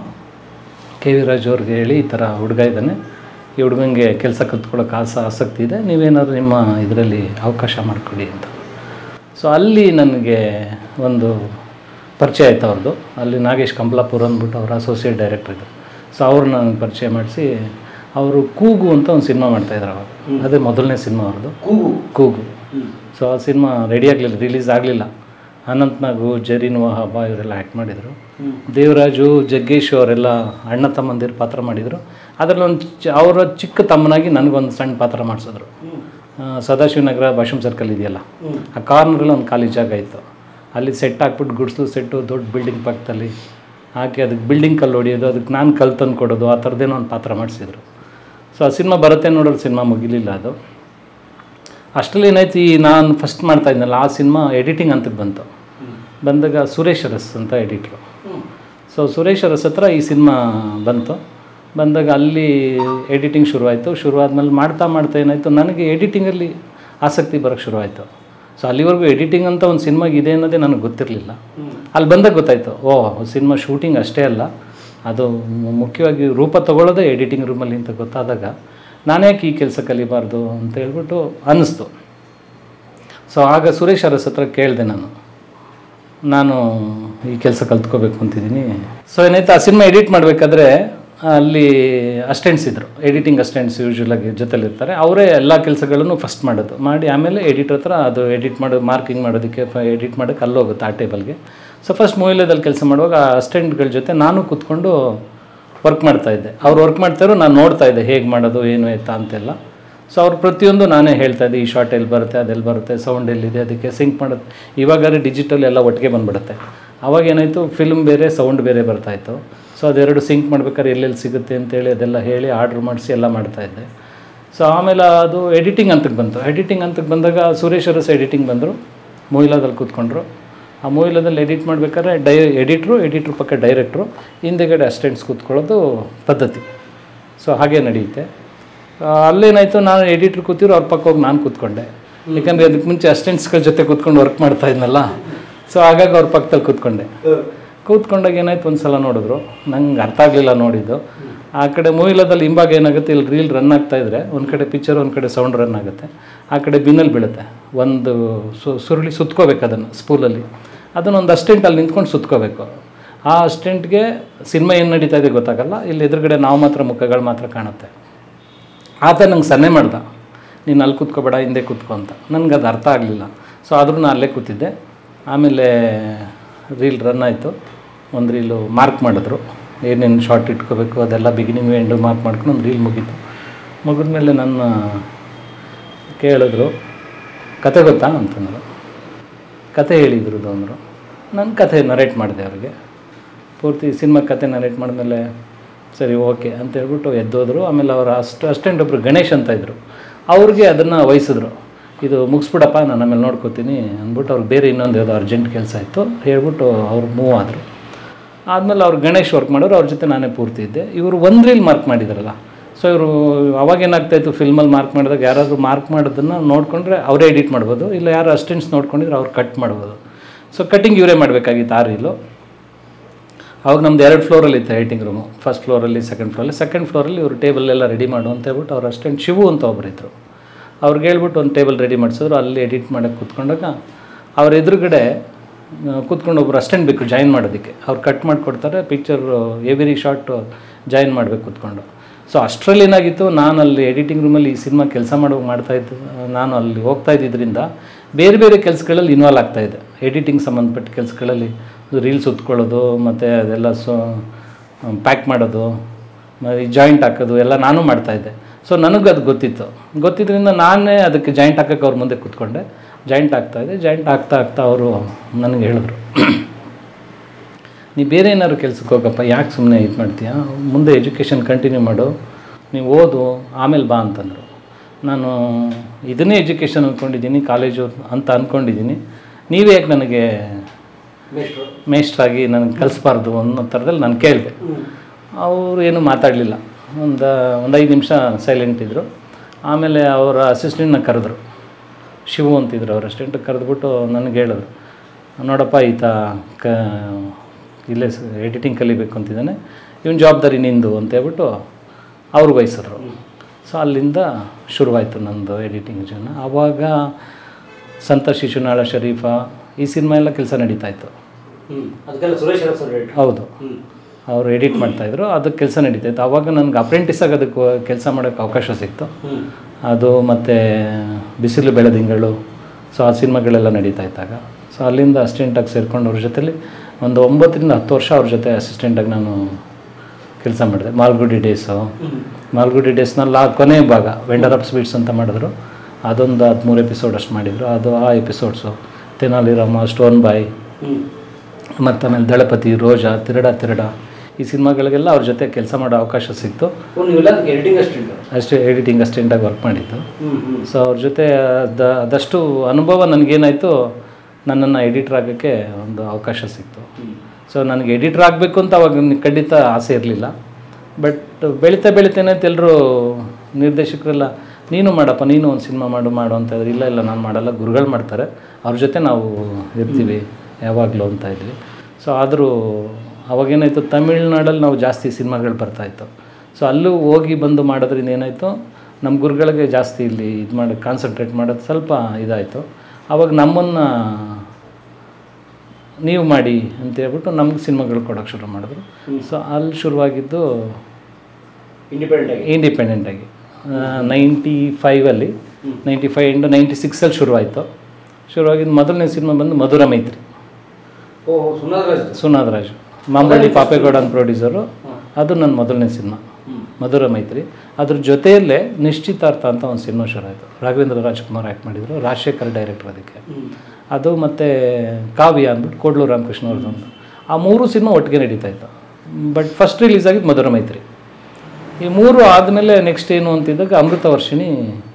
ಕೆ ವಿ ರಾಜು ಅವ್ರಿಗೆ ಹೇಳಿ, ಈ ಥರ ಹುಡುಗ ಇದ್ದಾನೆ, ಈ ಹುಡುಗಂಗೆ ಕೆಲಸ ಕಲ್ತ್ಕೊಳ್ಳೋಕೆ ಆಸ ಆಸಕ್ತಿ ಇದೆ, ನೀವೇನಾದ್ರು ನಿಮ್ಮ ಇದರಲ್ಲಿ ಅವಕಾಶ ಮಾಡಿಕೊಡಿ ಅಂತ. ಸೊ ಅಲ್ಲಿ ನನಗೆ ಒಂದು ಪರಿಚಯ ಆಯ್ತು ಅವ್ರದ್ದು. ಅಲ್ಲಿ ನಾಗೇಶ್ ಕಂಪ್ಲಾಪುರ್ ಅಂದ್ಬಿಟ್ಟು ಅವ್ರ ಅಸೋಸಿಯೇಟ್ ಡೈರೆಕ್ಟರ್ ಇದ್ದರು. ಸೊ ಅವ್ರು ನನಗೆ ಪರಿಚಯ ಮಾಡಿಸಿ, ಅವರು ಕೂಗು ಅಂತ ಒಂದು ಸಿನಿಮಾ ಮಾಡ್ತಾಯಿದ್ರು ಅವಾಗ. ಅದೇ ಮೊದಲನೇ ಸಿನಿಮಾ ಅವ್ರದ್ದು, ಕೂಗು ಕೂಗು ಸೊ ಆ ಸಿನಿಮಾ ರೆಡಿ ಆಗಲಿಲ್ಲ, ರಿಲೀಸ್ ಆಗಲಿಲ್ಲ. ಅನಂತ್ನಾಗು, ಜರೀನ್ ವಹಾಬ ಇವರೆಲ್ಲ ಆ್ಯಕ್ಟ್ ಮಾಡಿದರು. ದೇವರಾಜು, ಜಗ್ಗೇಶ್ ಅವರೆಲ್ಲ ಅಣ್ಣ ತಮ್ಮಂದಿರು ಪಾತ್ರ ಮಾಡಿದರು. ಅದರಲ್ಲಿ ಒಂದು ಚ ಅವರ ಚಿಕ್ಕ ತಮ್ಮನಾಗಿ ನನಗೊಂದು ಸಣ್ಣ ಪಾತ್ರ ಮಾಡಿಸಿದ್ರು. ಸದಾಶಿವನಗರ ಭಾಷಮ್ ಸರ್ಕಲ್ ಇದೆಯಲ್ಲ, ಆ ಕಾರ್ನರಲ್ಲಿ ಒಂದು ಖಾಲಿ ಜಾಗ ಇತ್ತು. ಅಲ್ಲಿ ಸೆಟ್ ಹಾಕ್ಬಿಟ್ಟು ಗುಡ್ಸ್ಲು ಸೆಟ್ಟು ದೊಡ್ಡ ಬಿಲ್ಡಿಂಗ್ ಪಕ್ಕದಲ್ಲಿ ಹಾಕಿ ಅದಕ್ಕೆ ಬಿಲ್ಡಿಂಗ್ ಕಲ್ಲು ಹೊಡಿಯೋದು, ಅದಕ್ಕೆ ನಾನು ಕಲ್ಲು ತಂದು ಕೊಡೋದು, ಆ ಥರದ್ದೇನೋ ಒಂದು ಪಾತ್ರ ಮಾಡಿಸಿದ್ರು. ಸೊ ಆ ಸಿನಿಮಾ ಬರುತ್ತೆ ನೋಡೋರು, ಸಿನಿಮಾ ಮುಗಿಲಿಲ್ಲ ಅದು. ಅಷ್ಟರಲ್ಲಿ ಏನಾಯ್ತು, ಈ ನಾನು ಫಸ್ಟ್ ಮಾಡ್ತಾ ಇದ್ನಲ್ಲ ಆ ಸಿನಿಮಾ ಎಡಿಟಿಂಗ್ ಅಂತಕ್ಕೆ ಬಂತು. ಬಂದಾಗ ಸುರೇಶ್ ಅರಸ್ ಅಂತ ಎಡಿಟ್ರು. ಸೊ ಸುರೇಶ್ ಅರಸ್ ಹತ್ರ ಈ ಸಿನಿಮಾ ಬಂತು. ಬಂದಾಗ ಅಲ್ಲಿ ಎಡಿಟಿಂಗ್ ಶುರುವಾಯಿತು. ಶುರುವಾದ್ಮೇಲೆ ಮಾಡ್ತಾ ಮಾಡ್ತಾ ಏನಾಯಿತು, ನನಗೆ ಎಡಿಟಿಂಗಲ್ಲಿ ಆಸಕ್ತಿ ಬರೋಕ್ಕೆ ಶುರುವಾಯಿತು. ಸೊ ಅಲ್ಲಿವರೆಗೂ ಎಡಿಟಿಂಗ್ ಅಂತ ಒಂದು ಸಿನಿಮಾಗೆ ಇದೆ ಅನ್ನೋದೇ ನನಗೆ ಗೊತ್ತಿರಲಿಲ್ಲ. ಅಲ್ಲಿ ಬಂದಾಗ ಗೊತ್ತಾಯಿತು, ಓ ಸಿನಿಮಾ ಶೂಟಿಂಗ್ ಅಷ್ಟೇ ಅಲ್ಲ, ಅದು ಮುಖ್ಯವಾಗಿ ರೂಪ ತಗೊಳ್ಳೋದೇ ಎಡಿಟಿಂಗ್ ರೂಮಲ್ಲಿ ಅಂತ ಗೊತ್ತಾದಾಗ ನಾನ್ಯಾಕೆ ಈ ಕೆಲಸ ಕಲಿಬಾರ್ದು ಅಂತ ಹೇಳ್ಬಿಟ್ಟು ಅನ್ನಿಸ್ತು. ಸೊ ಆಗ ಸುರೇಶ್ ಅರಸ್ ಹತ್ರ ಕೇಳಿದೆ, ನಾನು ನಾನು ಈ ಕೆಲಸ ಕಲ್ತ್ಕೋಬೇಕು ಅಂತಿದ್ದೀನಿ. ಸೊ ಏನಾಯ್ತು, ಆ ಸಿನಿಮಾ ಎಡಿಟ್ ಮಾಡಬೇಕಾದ್ರೆ ಅಲ್ಲಿ ಅಸ್ಟೆಂಟ್ಸ್ ಇದ್ದರು, ಎಡಿಟಿಂಗ್ ಅಸ್ಟೆಂಟ್ಸ್ ಯೂಶ್ವಲಾಗಿ ಜೊತೆಲಿರ್ತಾರೆ. ಅವರೇ ಎಲ್ಲ ಕೆಲಸಗಳನ್ನು ಫಸ್ಟ್ ಮಾಡೋದು, ಮಾಡಿ ಆಮೇಲೆ ಎಡಿಟರ್ ಹತ್ರ ಅದು ಎಡಿಟ್ ಮಾಡೋದು, ಮಾರ್ಕಿಂಗ್ ಮಾಡೋದಕ್ಕೆ, ಎಡಿಟ್ ಮಾಡೋಕ್ಕೆ ಅಲ್ಲಿ ಹೋಗುತ್ತೆ ಆ ಟೇಬಲ್ಗೆ. ಸೊ ಫಸ್ಟ್ ಮೂವಿಲೆದಲ್ಲಿ ಕೆಲಸ ಮಾಡುವಾಗ ಆ ಅಸ್ಟೆಂಟ್ಗಳ ಜೊತೆ ನಾನು ಕೂತ್ಕೊಂಡು ವರ್ಕ್ ಮಾಡ್ತಾಯಿದ್ದೆ. ಅವ್ರು ವರ್ಕ್ ಮಾಡ್ತಾಯಿದ್ರು, ನಾನು ನೋಡ್ತಾಯಿದ್ದೆ ಹೇಗೆ ಮಾಡೋದು ಏನು ಎತ್ತಾ ಅಂತೆಲ್ಲ. ಸೊ ಅವ್ರು ಪ್ರತಿಯೊಂದು ನಾನೇ ಹೇಳ್ತಾಯಿದ್ದೆ, ಈ ಶಾರ್ಟ್ ಎಲ್ಲಿ ಬರುತ್ತೆ, ಅದೆಲ್ಲಿ ಬರುತ್ತೆ, ಸೌಂಡ್ ಎಲ್ಲಿದೆ, ಅದಕ್ಕೆ ಸಿಂಕ್ ಮಾಡೋದು. ಇವಾಗಾದ್ರೆ ಡಿಜಿಟಲ್ ಎಲ್ಲ ಒಟ್ಟಿಗೆ ಬಂದುಬಿಡುತ್ತೆ. ಅವಾಗ ಏನಾಯಿತು, ಫಿಲ್ಮ್ ಬೇರೆ ಸೌಂಡ್ ಬೇರೆ ಬರ್ತಾಯಿತ್ತು. ಸೊ ಅದೆರಡು ಸಿಂಕ್ ಮಾಡ್ಬೇಕಾದ್ರೆ ಎಲ್ಲೆಲ್ಲಿ ಸಿಗುತ್ತೆ ಅಂತೇಳಿ ಅದೆಲ್ಲ ಹೇಳಿ ಆರ್ಡ್ರ್ ಮಾಡಿಸಿ ಎಲ್ಲ ಮಾಡ್ತಾಯಿದ್ದೆ. ಸೊ ಆಮೇಲೆ ಅದು ಎಡಿಟಿಂಗ್ ಅಂತಕ್ಕೆ ಬಂತು. ಎಡಿಟಿಂಗ್ ಅಂತಕ್ಕೆ ಬಂದಾಗ ಸುರೇಶ್ ಅರಸ್ ಎಡಿಟಿಂಗ್ ಬಂದರು, ಮೂವಿಲಾದಲ್ಲಿ ಕೂತ್ಕೊಂಡ್ರು. ಆ ಮೂವಿಲಾದಲ್ಲಿ ಎಡಿಟ್ ಮಾಡಬೇಕಾದ್ರೆ ಡೈ ಎಡಿಟ್ರು ಎಡಿಟ್ರ್ ಪಕ್ಕ ಡೈರೆಕ್ಟ್ರು, ಹಿಂದೆಗಡೆ ಅಸ್ಟೆಂಟ್ಸ್ ಕೂತ್ಕೊಳ್ಳೋದು ಪದ್ಧತಿ. ಸೊ ಹಾಗೆ ನಡೆಯುತ್ತೆ. ಅಲ್ಲೇನಾಯಿತು, ನಾನು ಎಡಿಟ್ರ್ ಕೂತಿದ್ರು, ಅವ್ರ ಪಕ್ಕ ಹೋಗಿ ನಾನು ಕೂತ್ಕೊಂಡೆ. ಯಾಕಂದರೆ ಅದಕ್ಕೆ ಮುಂಚೆ ಅಸ್ಟೆಂಟ್ಸ್ಗಳ ಜೊತೆ ಕೂತ್ಕೊಂಡು ವರ್ಕ್ ಮಾಡ್ತಾಯಿದ್ನಲ್ಲ. ಸೊ ಹಾಗಾಗಿ ಅವ್ರ ಪಕ್ಕದಲ್ಲಿ ಕೂತ್ಕೊಂಡೆ. ಕೂತ್ಕೊಂಡಾಗ ಏನಾಯ್ತು, ಒಂದು ಸಲ ನೋಡಿದ್ರು, ನಂಗೆ ಅರ್ಥ ಆಗಲಿಲ್ಲ ನೋಡಿದ್ದು. ಆ ಕಡೆ ಮೂವಿಲದಲ್ಲಿ ಹಿಂಭಾಗ ಏನಾಗುತ್ತೆ, ಇಲ್ಲಿ ರೀಲ್ ರನ್ ಆಗ್ತಾಯಿದ್ರೆ ಒಂದು ಕಡೆ ಪಿಕ್ಚರ್, ಒಂದು ಕಡೆ ಸೌಂಡ್ ರನ್ ಆಗುತ್ತೆ. ಆ ಕಡೆ ಬಿನ್ನಲ್ಲಿ ಬೀಳುತ್ತೆ, ಒಂದು ಸು ಸುರುಳಿ ಸುತ್ಕೋಬೇಕು ಅದನ್ನು ಸ್ಪೂಲಲ್ಲಿ. ಅದನ್ನೊಂದು ಅಸ್ಟೆಂಟ್ ಅಲ್ಲಿ ನಿಂತ್ಕೊಂಡು ಸುತ್ಕೋಬೇಕು. ಆ ಅಸ್ಟೆಂಟ್ಗೆ ಸಿನಿಮಾ ಏನು ನಡೀತಾ ಇದೆ ಗೊತ್ತಾಗಲ್ಲ, ಇಲ್ಲಿ ಎದುರುಗಡೆ ನಾವು ಮಾತ್ರ ಮುಖಗಳು ಮಾತ್ರ ಕಾಣುತ್ತೆ. ಆತ ನಂಗೆ ಸನ್ನೆ ಮಾಡ್ದ, ನೀನು ಅಲ್ಲಿ ಕೂತ್ಕೋಬೇಡ, ಹಿಂದೆ ಕೂತ್ಕೊ ಅಂತ. ನನಗೆ ಅದು ಅರ್ಥ ಆಗಲಿಲ್ಲ. ಸೊ ಆದರೂ ನಾನು ಅಲ್ಲೇ ಕೂತಿದ್ದೆ. ಆಮೇಲೆ ರೀಲ್ ರನ್ ಆಯಿತು. ಒಂದು ರೀಲು ಮಾರ್ಕ್ ಮಾಡಿದ್ರು, ಏನೇನು ಶಾರ್ಟ್ ಇಟ್ಕೋಬೇಕು ಅದೆಲ್ಲ ಬಿಗಿನಿಂಗು ಎಂಡು ಮಾರ್ಕ್ ಮಾಡ್ಕೊಂಡು ಒಂದು ರೀಲ್ ಮುಗೀತು. ಮುಗಿದ್ಮೇಲೆ ನನ್ನ ಕೇಳಿದ್ರು, ಕತೆ ಗೊತ್ತಾ ಅಂತಂದರು. ಕತೆ ಹೇಳಿದ್ರು ಅಂದರು. ನನ್ನ ಕತೆ ನರೇಟ್ ಮಾಡಿದೆ ಅವ್ರಿಗೆ. ಪೂರ್ತಿ ಸಿನಿಮಾ ಕತೆ ನರೇಟ್ ಮಾಡಿದ್ಮೇಲೆ ಸರಿ ಓಕೆ ಅಂತ ಹೇಳ್ಬಿಟ್ಟು ಎದ್ದೋದ್ರು. ಆಮೇಲೆ ಅವರ ಅಷ್ಟು ಅಸ್ಟೆಂಟ್ ಒಬ್ಬರು ಗಣೇಶ್ ಅಂತ ಇದ್ದರು, ಅವ್ರಿಗೆ ಅದನ್ನು ವಹಿಸಿದ್ರು. ಇದು ಮುಗಿಸ್ಬಿಡಪ್ಪ, ನಾನು ಆಮೇಲೆ ನೋಡ್ಕೋತೀನಿ ಅಂದ್ಬಿಟ್ಟು ಅವ್ರಿಗೆ ಬೇರೆ ಇನ್ನೊಂದು ಯಾವುದೋ ಅರ್ಜೆಂಟ್ ಕೆಲಸ ಇತ್ತು ಹೇಳ್ಬಿಟ್ಟು ಅವ್ರು ಮೂವ್ ಆದರು. ಆದಮೇಲೆ ಅವ್ರು ಗಣೇಶ್ ವರ್ಕ್ ಮಾಡೋರು, ಅವ್ರ ಜೊತೆ ನಾನೇ ಪೂರ್ತಿ ಇದ್ದೆ. ಇವರು ಒಂದು ರೀಲ್ ಮಾರ್ಕ್ ಮಾಡಿದ್ರಲ್ಲ. ಸೊ ಇವರು ಅವಾಗೇನಾಗ್ತಾಯಿತ್ತು, ಫಿಲ್ಮಲ್ಲಿ ಮಾರ್ಕ್ ಮಾಡಿದಾಗ ಯಾರಾದರೂ ಮಾರ್ಕ್ ಮಾಡೋದನ್ನು ನೋಡಿಕೊಂಡ್ರೆ ಅವರೇ ಎಡಿಟ್ ಮಾಡ್ಬೋದು, ಇಲ್ಲ ಯಾರು ಅಸ್ಟೆಂಟ್ಸ್ ನೋಡ್ಕೊಂಡಿದ್ರೆ ಅವ್ರು ಕಟ್ ಮಾಡ್ಬೋದು. ಸೊ ಕಟ್ಟಿಂಗ್ ಇವರೇ ಮಾಡಬೇಕಾಗಿತ್ತು ಆ ರೀಲು. ಅವಾಗ ನಮ್ದು ಎರಡು ಫ್ಲೋರಲ್ಲಿ ಇತ್ತು ಎಡಿಟಿಂಗ್ ರೂಮು, ಫಸ್ಟ್ ಫ್ಲೋರಲ್ಲಿ, ಸೆಕೆಂಡ್ ಫ್ಲೋರಲ್ಲಿ. ಸೆಕೆಂಡ್ ಫ್ಲೋರಲ್ಲಿ ಇವರು ಟೇಬಲ್ ಎಲ್ಲ ರೆಡಿ ಮಾಡು ಅಂತ ಹೇಳ್ಬಿಟ್ಟು ಅವ್ರು ಅಸ್ಟೆಂಟ್ ಶಿವು ಅಂತ ಒಬ್ಬರಿದ್ದರು, ಅವ್ರಿಗೆ ಹೇಳ್ಬಿಟ್ಟು ಒಂದು ಟೇಬಲ್ ರೆಡಿ ಮಾಡಿಸಿದ್ರು. ಅಲ್ಲಿ ಎಡಿಟ್ ಮಾಡೋಕ್ಕೆ ಕೂತ್ಕೊಂಡಾಗ ಅವ್ರ ಎದುರುಗಡೆ ಕೂತ್ಕೊಂಡು ಒಬ್ರು ಅಸ್ಟೆಂಟ್ ಬೇಕು ಜಾಯಿನ್ ಮಾಡೋದಕ್ಕೆ. ಅವ್ರು ಕಟ್ ಮಾಡಿಕೊಡ್ತಾರೆ, ಪಿಕ್ಚರ್ ಎವ್ರಿ ಶಾರ್ಟ್ ಜಾಯಿನ್ ಮಾಡಬೇಕು ಕೂತ್ಕೊಂಡು. ಸೊ ಅಷ್ಟರಲ್ಲಿ ಏನಾಗಿತ್ತು, ನಾನು ಅಲ್ಲಿ ಎಡಿಟಿಂಗ್ ರೂಮಲ್ಲಿ ಈ ಸಿನಿಮಾ ಕೆಲಸ ಮಾಡೋ ಮಾಡ್ತಾಯಿದ್ದು, ನಾನು ಅಲ್ಲಿ ಹೋಗ್ತಾ ಇದ್ದಿದ್ದರಿಂದ ಬೇರೆ ಬೇರೆ ಕೆಲಸಗಳಲ್ಲಿ ಇನ್ವಾಲ್ವ್ ಆಗ್ತಾಯಿದ್ದೆ. ಎಡಿಟಿಂಗ್ ಸಂಬಂಧಪಟ್ಟ ಕೆಲಸಗಳಲ್ಲಿ ರೀಲ್ಸ್ ಉತ್ಕೊಳ್ಳೋದು, ಮತ್ತು ಅದೆಲ್ಲ ಸೊ ಪ್ಯಾಕ್ ಮಾಡೋದು, ಮತ್ತು ಜಾಯಿಂಟ್ ಹಾಕೋದು ಎಲ್ಲ ನಾನು ಮಾಡ್ತಾಯಿದ್ದೆ. ಸೊ ನನಗೆ ಅದು ಗೊತ್ತಿತ್ತು. ಗೊತ್ತಿದ್ದರಿಂದ ನಾನೇ ಅದಕ್ಕೆ ಜಾಯಿಂಟ್ ಹಾಕೋಕ್ಕೆ ಅವ್ರ ಮುಂದೆ ಕೂತ್ಕೊಂಡೆ, ಜಾಯಿಂಟ್ ಆಗ್ತಾಯಿದ್ದೆ. ಜಾಯಿಂಟ್ ಆಗ್ತಾ ಆಗ್ತಾ ಅವರು ನನಗೆ ಹೇಳಿದ್ರು, ನೀ ಬೇರೆ ಏನಾದ್ರು ಕೆಲ್ಸಕ್ಕೆ ಹೋಗಪ್ಪ, ಯಾಕೆ ಸುಮ್ಮನೆ ಇದು ಮಾಡ್ತೀಯಾ, ಮುಂದೆ ಎಜುಕೇಷನ್ ಕಂಟಿನ್ಯೂ ಮಾಡು, ನೀವು ಓದು, ಆಮೇಲೆ ಬಾ ಅಂತಂದರು. ನಾನು ಇದನ್ನೇ ಎಜುಕೇಷನ್ ಅಂದ್ಕೊಂಡಿದ್ದೀನಿ, ಕಾಲೇಜು ಅಂತ ಅಂದ್ಕೊಂಡಿದ್ದೀನಿ, ನೀವೇ ಯಾಕೆ ನನಗೆ ಮೇಷ್ಟ್ರಾಗಿ ನನಗೆ ಕಲಿಸ್ಬಾರ್ದು ಅನ್ನೋ ಥರದಲ್ಲಿ ನಾನು ಕೇಳಿದೆ. ಅವರು ಏನೂ ಮಾತಾಡಲಿಲ್ಲ. ಒಂದು ಒಂದು ಐದು ನಿಮಿಷ ಸೈಲೆಂಟ್ ಇದ್ದರು. ಆಮೇಲೆ ಅವರ ಅಸಿಸ್ಟೆಂಟ್ನ ಕರೆದ್ರು, ಶಿವು ಅಂತಿದ್ರು, ಅವ್ರ ಅಸಿಸ್ಟೆಂಟ್ ಕರೆದ್ಬಿಟ್ಟು ನನಗೆ ಹೇಳಿದ್ರು, ನೋಡಪ್ಪ ಈತ ಕ ಇಲ್ಲೇ ಎಡಿಟಿಂಗ್ ಕಲಿಬೇಕು ಅಂತಿದ್ದಾನೆ, ಇವನ ಜವಾಬ್ದಾರಿ ನಿಂದು ಅಂತ ಹೇಳ್ಬಿಟ್ಟು ಅವ್ರು ವಹಿಸಿದ್ರು. ಸೊ ಅಲ್ಲಿಂದ ಶುರುವಾಯಿತು ನನ್ನದು ಎಡಿಟಿಂಗ್ ಜೀವನ. ಆವಾಗ ಸಂತೋಷ್ ಶಿಶುನಾಳ ಶರೀಫ ಈ ಸಿನಿಮಾ ಎಲ್ಲ ಕೆಲಸ ನಡೀತಾಯಿತ್ತು. ಹೌದು, ಅವರು ಎಡಿಟ್ ಮಾಡ್ತಾಯಿದ್ರು, ಅದಕ್ಕೆ ಕೆಲಸ ನಡೀತಾಯಿತ್ತು. ಆವಾಗ ನನಗೆ ಅಪ್ರೆಂಟಿಸ್ ಆಗಿ ಅದಕ್ಕೆ ಕೆಲಸ ಮಾಡೋಕ್ಕೆ ಅವಕಾಶ ಸಿಕ್ತು. ಅದು ಮತ್ತು ಬಿಸಿಲು ಬೆಳೆದಿಂಗಳು, ಸೊ ಆ ಸಿನಿಮಾಗಳೆಲ್ಲ ನಡೀತಾ ಇದ್ದಾಗ ಸೊ ಅಲ್ಲಿಂದ ಅಸಿಸ್ಟೆಂಟಾಗಿ ಸೇರ್ಕೊಂಡು ಅವ್ರ ಜೊತೆಲಿ ಒಂದು ಒಂಬತ್ತರಿಂದ ಹತ್ತು ವರ್ಷ ಅವ್ರ ಜೊತೆ ಅಸಿಸ್ಟೆಂಟಾಗಿ ನಾನು ಕೆಲಸ ಮಾಡಿದೆ. ಮಾಲ್ಗುಡಿ ಡೇಸು ಮಾಲ್ಗುಡಿ ಡೇಸ್ನಲ್ಲಿ ಆ ಕೊನೆ ಭಾಗ ವೆಂಡರ್ ಆಫ್ ಸ್ವೀಟ್ಸ್ ಅಂತ ಮಾಡಿದ್ರು, ಅದೊಂದು ಹದಿಮೂರು ಎಪಿಸೋಡ್ ಅಷ್ಟು ಮಾಡಿದರು. ಅದು ಆ episodes Tenali Rama, Stone Boy, ಮತ್ತು ಆಮೇಲೆ ದಳಪತಿ, ರೋಜಾ, ತಿರಡ ತಿರಡ ಈ ಸಿನಿಮಾಗಳಿಗೆಲ್ಲ ಅವ್ರ ಜೊತೆ ಕೆಲಸ ಮಾಡೋ ಅವಕಾಶ ಸಿಕ್ತು. ಎಡಿಟಿಂಗ್ ಅಸಿಸ್ಟೆಂಟ್ ಅಷ್ಟೇ ಎಡಿಟಿಂಗ್ ಅಸಿಸ್ಟೆಂಟಾಗಿ ವರ್ಕ್ ಮಾಡಿದ್ದು. ಸೊ ಅವ್ರ ಜೊತೆ ಅದ ಅದಷ್ಟು ಅನುಭವ ನನಗೇನಾಯಿತು, ನನ್ನನ್ನು ಎಡಿಟ್ರ್ ಆಗೋಕ್ಕೆ ಒಂದು ಅವಕಾಶ ಸಿಕ್ತು. ಸೊ ನನಗೆ ಎಡಿಟ್ರ್ ಆಗಬೇಕು ಅಂತ ಅವಾಗ ಖಂಡಿತ ಆಸೆ ಇರಲಿಲ್ಲ. ಬಟ್ ಬೆಳೀತಾ ಬೆಳಿತೇನೆ ಅಂತ ಎಲ್ಲರೂ ನಿರ್ದೇಶಕರೆಲ್ಲ, ನೀನು ಮಾಡಪ್ಪ, ನೀನು ಒಂದು ಸಿನಿಮಾ ಮಾಡು ಮಾಡು ಅಂತ ಹೇಳಿದ್ರೆ, ಇಲ್ಲ ಇಲ್ಲ ನಾನು ಮಾಡಲ್ಲ, ಗುರುಗಳು ಮಾಡ್ತಾರೆ, ಅವ್ರ ಜೊತೆ ನಾವು ಇರ್ತೀವಿ ಯಾವಾಗಲೂ ಅಂತ ಇದ್ವಿ. ಸೊ ಆದರೂ ಅವಾಗೇನಾಯಿತು, ತಮಿಳ್ನಾಡಲ್ಲಿ ನಾವು ಜಾಸ್ತಿ ಸಿನಿಮಾಗಳು ಬರ್ತಾಯಿತ್ತು. ಸೊ ಅಲ್ಲೂ ಹೋಗಿ ಬಂದು ಮಾಡೋದ್ರಿಂದ ಏನಾಯಿತು, ನಮ್ಮ ಗುರುಗಳಿಗೆ ಜಾಸ್ತಿ ಇಲ್ಲಿ ಇದು ಮಾಡಿ ಕಾನ್ಸಂಟ್ರೇಟ್ ಮಾಡೋದು ಸ್ವಲ್ಪ ಇದಾಯಿತು. ಆವಾಗ ನಮ್ಮನ್ನು ನೀವು ಮಾಡಿ ಅಂತ ಹೇಳ್ಬಿಟ್ಟು ನಮ್ಗೆ ಸಿನಿಮಾಗಳು ಕೊಡೋಕ್ಕೆ ಶುರು ಮಾಡಿದ್ರು. ಸೊ ಅಲ್ಲಿ ಶುರುವಾಗಿದ್ದು ಇಂಡಿಪೆಂಡೆಂಟಾಗಿ ಇಂಡಿಪೆಂಡೆಂಟಾಗಿ ನೈಂಟಿ ಫೈವಲ್ಲಿ ನೈಂಟಿ ಫೈವ್ ಇಂಟು ನೈಂಟಿ ಸಿಕ್ಸಲ್ಲಿ ಶುರುವಾಯಿತು. ಶುರುವಾಗಿದ್ದು ಮೊದಲನೇ ಸಿನಿಮಾ ಬಂದು ಮಧುರ ಮೈತ್ರಿ, ಸುನಾದರಾಜು, ಮಾಂಬಳ್ಳಿ ಪಾಪೇಗೌಡ ಅಂತ ಪ್ರೊಡ್ಯೂಸರು. ಅದು ನನ್ನ ಮೊದಲನೇ ಸಿನಿಮಾ ಮಧುರ ಮೈತ್ರಿ. ಅದ್ರ ಜೊತೆಯಲ್ಲೇ ನಿಶ್ಚಿತಾರ್ಥ ಅಂತ ಒಂದು ಸಿನಿಮಾ ಶುರು ಆಯಿತು. ರಾಘವೇಂದ್ರ ರಾಜ್ಕುಮಾರ್ ಆ್ಯಕ್ಟ್ ಮಾಡಿದರು, ರಾಜಶೇಖರ್ ಡೈರೆಕ್ಟರ್ ಅದಕ್ಕೆ. ಅದು ಮತ್ತು ಕಾವ್ಯ ಅಂದ್ಬಿಟ್ಟು ಕೋಡ್ಲೂರು ರಾಮಕೃಷ್ಣ ಅವ್ರದ್ದೊಂದು. ಆ ಮೂರು ಸಿನಿಮಾ ಒಟ್ಟಿಗೆ ನಡೀತಾ ಇತ್ತು. ಬಟ್ ಫಸ್ಟ್ ರಿಲೀಸ್ ಆಗಿದ್ದು ಮಧುರ ಮೈತ್ರಿ. ಈ ಮೂರು ಆದಮೇಲೆ ನೆಕ್ಸ್ಟ್ ಏನು ಅಂತಿದ್ದಾಗ ಅಮೃತ ವರ್ಷಿಣಿ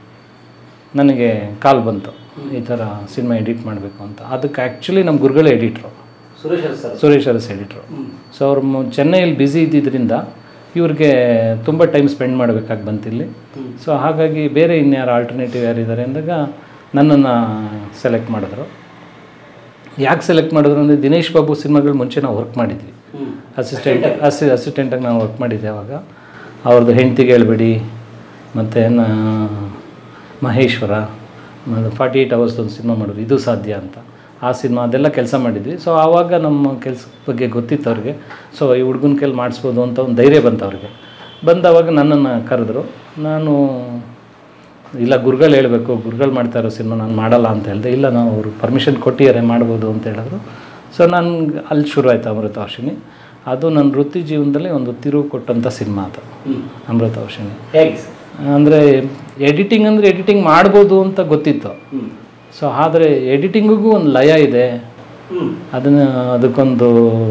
ನನಗೆ ಕಾಲ್ ಬಂತು, ಈ ಥರ ಸಿನಿಮಾ ಎಡಿಟ್ ಮಾಡಬೇಕು ಅಂತ. ಅದಕ್ಕೆ ಆ್ಯಕ್ಚುಲಿ ನಮ್ಮ ಗುರುಗಳೇ editor, Suresh Urs editor. So ಅವ್ರು ಚೆನ್ನೈಯಲ್ಲಿ ಬ್ಯುಸಿ ಇದ್ದಿದ್ದರಿಂದ ಇವ್ರಿಗೆ ತುಂಬ ಟೈಮ್ ಸ್ಪೆಂಡ್ ಮಾಡಬೇಕಾಗಿ ಬಂತಿಲ್ಲಿ. ಸೊ ಹಾಗಾಗಿ ಬೇರೆ ಇನ್ಯಾರು ಆಲ್ಟರ್ನೇಟಿವ್ ಯಾರಿದ್ದಾರೆ ಅಂದಾಗ ನನ್ನನ್ನು ಸೆಲೆಕ್ಟ್ ಮಾಡಿದ್ರು. ಯಾಕೆ ಸೆಲೆಕ್ಟ್ ಮಾಡಿದ್ರು ಅಂದರೆ, ದಿನೇಶ್ ಬಾಬು ಸಿನಿಮಾಗಳು ಮುಂಚೆ ನಾವು ವರ್ಕ್ ಮಾಡಿದ್ವಿ, ಅಸಿಸ್ಟೆಂಟ್ ಅಸಿ ಅಸಿಸ್ಟೆಂಟಾಗಿ ನಾನು ವರ್ಕ್ ಮಾಡಿದ್ದೆ. ಆವಾಗ ಅವ್ರದ್ದು ಹೆಂಡ್ತಿಗೆ ಹೇಳ್ಬೇಡಿ, ಮತ್ತು ಮಹೇಶ್ವರ, ಮತ್ತು ಫಾರ್ಟಿ ಏಯ್ಟ್ ಅವರ್ಸ್ ಒಂದು ಸಿನಿಮಾ ಮಾಡಿದ್ರು, ಇದು ಸಾಧ್ಯ ಅಂತ. ಆ ಸಿನಿಮಾ ಅದೆಲ್ಲ ಕೆಲಸ ಮಾಡಿದ್ವಿ. ಸೊ ಆವಾಗ ನಮ್ಮ ಕೆಲಸದ ಬಗ್ಗೆ ಗೊತ್ತಿತ್ತು ಅವ್ರಿಗೆ. ಸೊ ಈ ಹುಡುಗನ ಕೈಲಿ ಮಾಡಿಸ್ಬೋದು ಅಂತ ಒಂದು ಧೈರ್ಯ ಬಂತು ಅವ್ರಿಗೆ. ಬಂದವಾಗ ನನ್ನನ್ನು ಕರೆದ್ರು. ನಾನು ಇಲ್ಲ, ಗುರುಗಳು ಹೇಳಬೇಕು, ಗುರುಗಳು ಮಾಡ್ತಾ ಇರೋ ಸಿನಿಮಾ ನಾನು ಮಾಡಲ್ಲ ಅಂತ ಹೇಳಿದೆ. ಇಲ್ಲ, ನಾವು ಅವರು ಪರ್ಮಿಷನ್ ಕೊಟ್ಟಿದ್ದಾರೆ ಮಾಡ್ಬೋದು ಅಂತ ಹೇಳಿದ್ರು. ಸೊ ನಾನು ಅಲ್ಲಿ ಶುರುವಾಯಿತು ಅಮೃತ ವರ್ಷಿಣಿ. ಅದು ನನ್ನ ವೃತ್ತಿ ಜೀವನದಲ್ಲಿ ಒಂದು ತಿರುವು ಕೊಟ್ಟಂಥ ಸಿನಿಮಾ ಅದು ಅಮೃತ ವರ್ಷಿಣಿ. ಅಂದರೆ ಎಡಿಟಿಂಗ್ ಅಂದರೆ ಎಡಿಟಿಂಗ್ ಮಾಡ್ಬೋದು ಅಂತ ಗೊತ್ತಿತ್ತು. ಸೊ ಆದರೆ ಎಡಿಟಿಂಗಿಗೂ ಒಂದು ಲಯ ಇದೆ, ಅದನ್ನು ಅದಕ್ಕೊಂದು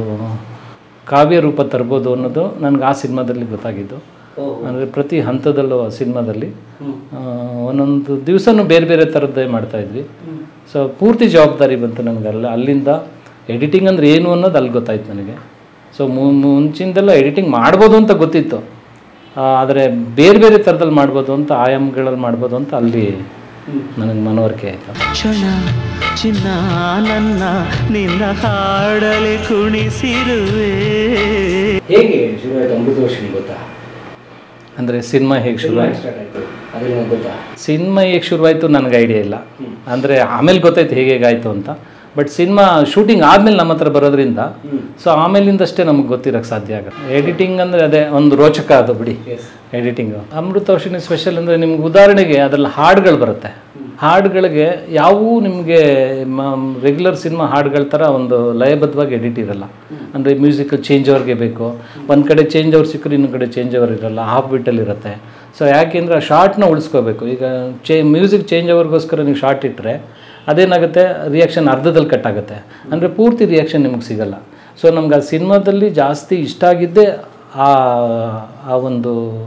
ಕಾವ್ಯ ರೂಪ ತರ್ಬೋದು ಅನ್ನೋದು ನನಗೆ ಆ ಸಿನಿಮಾದಲ್ಲಿ ಗೊತ್ತಾಗಿದ್ದು. ಅಂದರೆ ಪ್ರತಿ ಹಂತದಲ್ಲೂ ಆ ಸಿನಿಮಾದಲ್ಲಿ ಒಂದೊಂದು ದಿವಸನೂ ಬೇರೆ ಬೇರೆ ಥರದ್ದೇ ಮಾಡ್ತಾಯಿದ್ವಿ. ಸೊ ಪೂರ್ತಿ ಜವಾಬ್ದಾರಿ ಬಂತು ನನಗೆ. ಅಲ್ಲ ಅಲ್ಲಿಂದ ಎಡಿಟಿಂಗ್ ಅಂದರೆ ಏನು ಅನ್ನೋದು ಅಲ್ಲಿ ಗೊತ್ತಾಯ್ತು ನನಗೆ. ಸೊ ಮುಂಚಿಂದೆಲ್ಲ ಎಡಿಟಿಂಗ್ ಮಾಡ್ಬೋದು ಅಂತ ಗೊತ್ತಿತ್ತು, ಆದರೆ ಬೇರೆ ಬೇರೆ ಥರದಲ್ಲಿ ಮಾಡ್ಬೋದು ಅಂತ, ಆಯಾಮಗಳಲ್ಲಿ ಮಾಡ್ಬೋದು ಅಂತ ಅಲ್ಲಿ ನನಗೆ ಮನವರಿಕೆ ಆಯಿತು. ಕ್ಷಣ ಚಿನ್ನ ನನ್ನ ನಿನ್ನ ಹಾಡಲಿ ಕುಣಿಸಿರುವೆ. ಹೇಗೆ ಶುರುವಾಯಿತು ಅಮೃತ ವರ್ಷಿಣಿ ಗೊತ್ತಾ? ಅಂದರೆ ಸಿನಿಮಾ ಹೇಗೆ ಶುರುವಾಯಿತು ಗೊತ್ತಾ? ಸಿನಿಮಾ ಹೇಗೆ ಶುರುವಾಯಿತು ನನಗೆ ಐಡಿಯಾ ಇಲ್ಲ. ಅಂದರೆ ಆಮೇಲೆ ಗೊತ್ತಾಯ್ತು ಹೇಗೆ ಹೇಗಾಯಿತು ಅಂತ. ಬಟ್ ಸಿನಿಮಾ ಶೂಟಿಂಗ್ ಆದಮೇಲೆ ನಮ್ಮ ಹತ್ರ ಬರೋದ್ರಿಂದ ಸೊ ಆಮೇಲಿಂದಷ್ಟೇ ನಮಗೆ ಗೊತ್ತಿರೋಕ್ಕೆ ಸಾಧ್ಯ ಆಗುತ್ತೆ. ಎಡಿಟಿಂಗ್ ಅಂದರೆ ಅದೇ ಒಂದು ರೋಚಕ ಅದು ಬಿಡಿ ಎಡಿಟಿಂಗು. ಅಮೃತ ವರ್ಷಿಣಿ ಸ್ಪೆಷಲ್ ಅಂದರೆ ನಿಮ್ಗೆ ಉದಾಹರಣೆಗೆ ಅದರಲ್ಲಿ ಹಾಡುಗಳು ಬರುತ್ತೆ. ಹಾಡುಗಳಿಗೆ ಯಾವೂ ನಿಮಗೆ ರೆಗ್ಯುಲರ್ ಸಿನಿಮಾ ಹಾಡುಗಳ ಥರ ಒಂದು ಲಯಬದ್ಧವಾಗಿ ಎಡಿಟ್ ಇರಲ್ಲ. ಅಂದರೆ ಮ್ಯೂಸಿಕ್ ಚೇಂಜ್ ಓವರ್ಗೆ ಬೇಕು, ಒಂದು ಕಡೆ ಚೇಂಜ್ ಓವರ್ ಸಿಕ್ಕರೆ ಇನ್ನೊಂದು ಕಡೆ ಚೇಂಜ್ ಓವರ್ ಇರಲ್ಲ, ಹಾಫ್ ಬಿಟ್ಟಲ್ಲಿ ಇರುತ್ತೆ. ಸೊ ಯಾಕೆಂದರೆ ಆ ಶಾರ್ಟ್ನ ಉಳಿಸ್ಕೋಬೇಕು. ಈಗ ಚೇ ಮ್ಯೂಸಿಕ್ ಚೇಂಜ್ ಓವರ್ಗೋಸ್ಕರ ನೀವು ಶಾರ್ಟ್ ಇಟ್ಟರೆ ಅದೇನಾಗುತ್ತೆ, ರಿಯಾಕ್ಷನ್ ಅರ್ಧದಲ್ಲಿ ಕಟ್ ಆಗುತ್ತೆ, ಅಂದರೆ ಪೂರ್ತಿ ರಿಯಾಕ್ಷನ್ ನಿಮಗೆ ಸಿಗಲ್ಲ. ಸೊ ನಮ್ಗೆ ಆ ಸಿನಿಮಾದಲ್ಲಿ ಜಾಸ್ತಿ ಇಷ್ಟ ಆಗಿದ್ದೇ ಆ ಆ ಒಂದು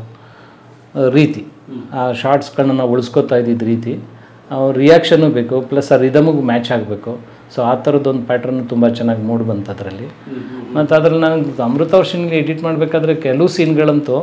ರೀತಿ, ಆ ಶಾರ್ಟ್ಸ್ಗಳನ್ನ ನಾವು ಉಳಿಸ್ಕೊತಾ ಇದ್ದಿದ್ದ ರೀತಿ. ರಿಯಾಕ್ಷನ್ನು ಬೇಕು, ಪ್ಲಸ್ ಆ ರಿದಮಿಗೆ ಮ್ಯಾಚ್ ಆಗಬೇಕು. ಸೊ ಆ ಥರದ್ದೊಂದು ಪ್ಯಾಟ್ರನ್ ತುಂಬ ಚೆನ್ನಾಗಿ ಮೂಡಿ ಬಂತು ಅದರಲ್ಲಿ. ಮತ್ತು ಅದರಲ್ಲಿ ನನಗೆ ಅಮೃತ ವರ್ಷಿಣಿಗೆ ಎಡಿಟ್ ಮಾಡಬೇಕಾದ್ರೆ ಕೆಲವು ಸೀನ್ಗಳಂತೂ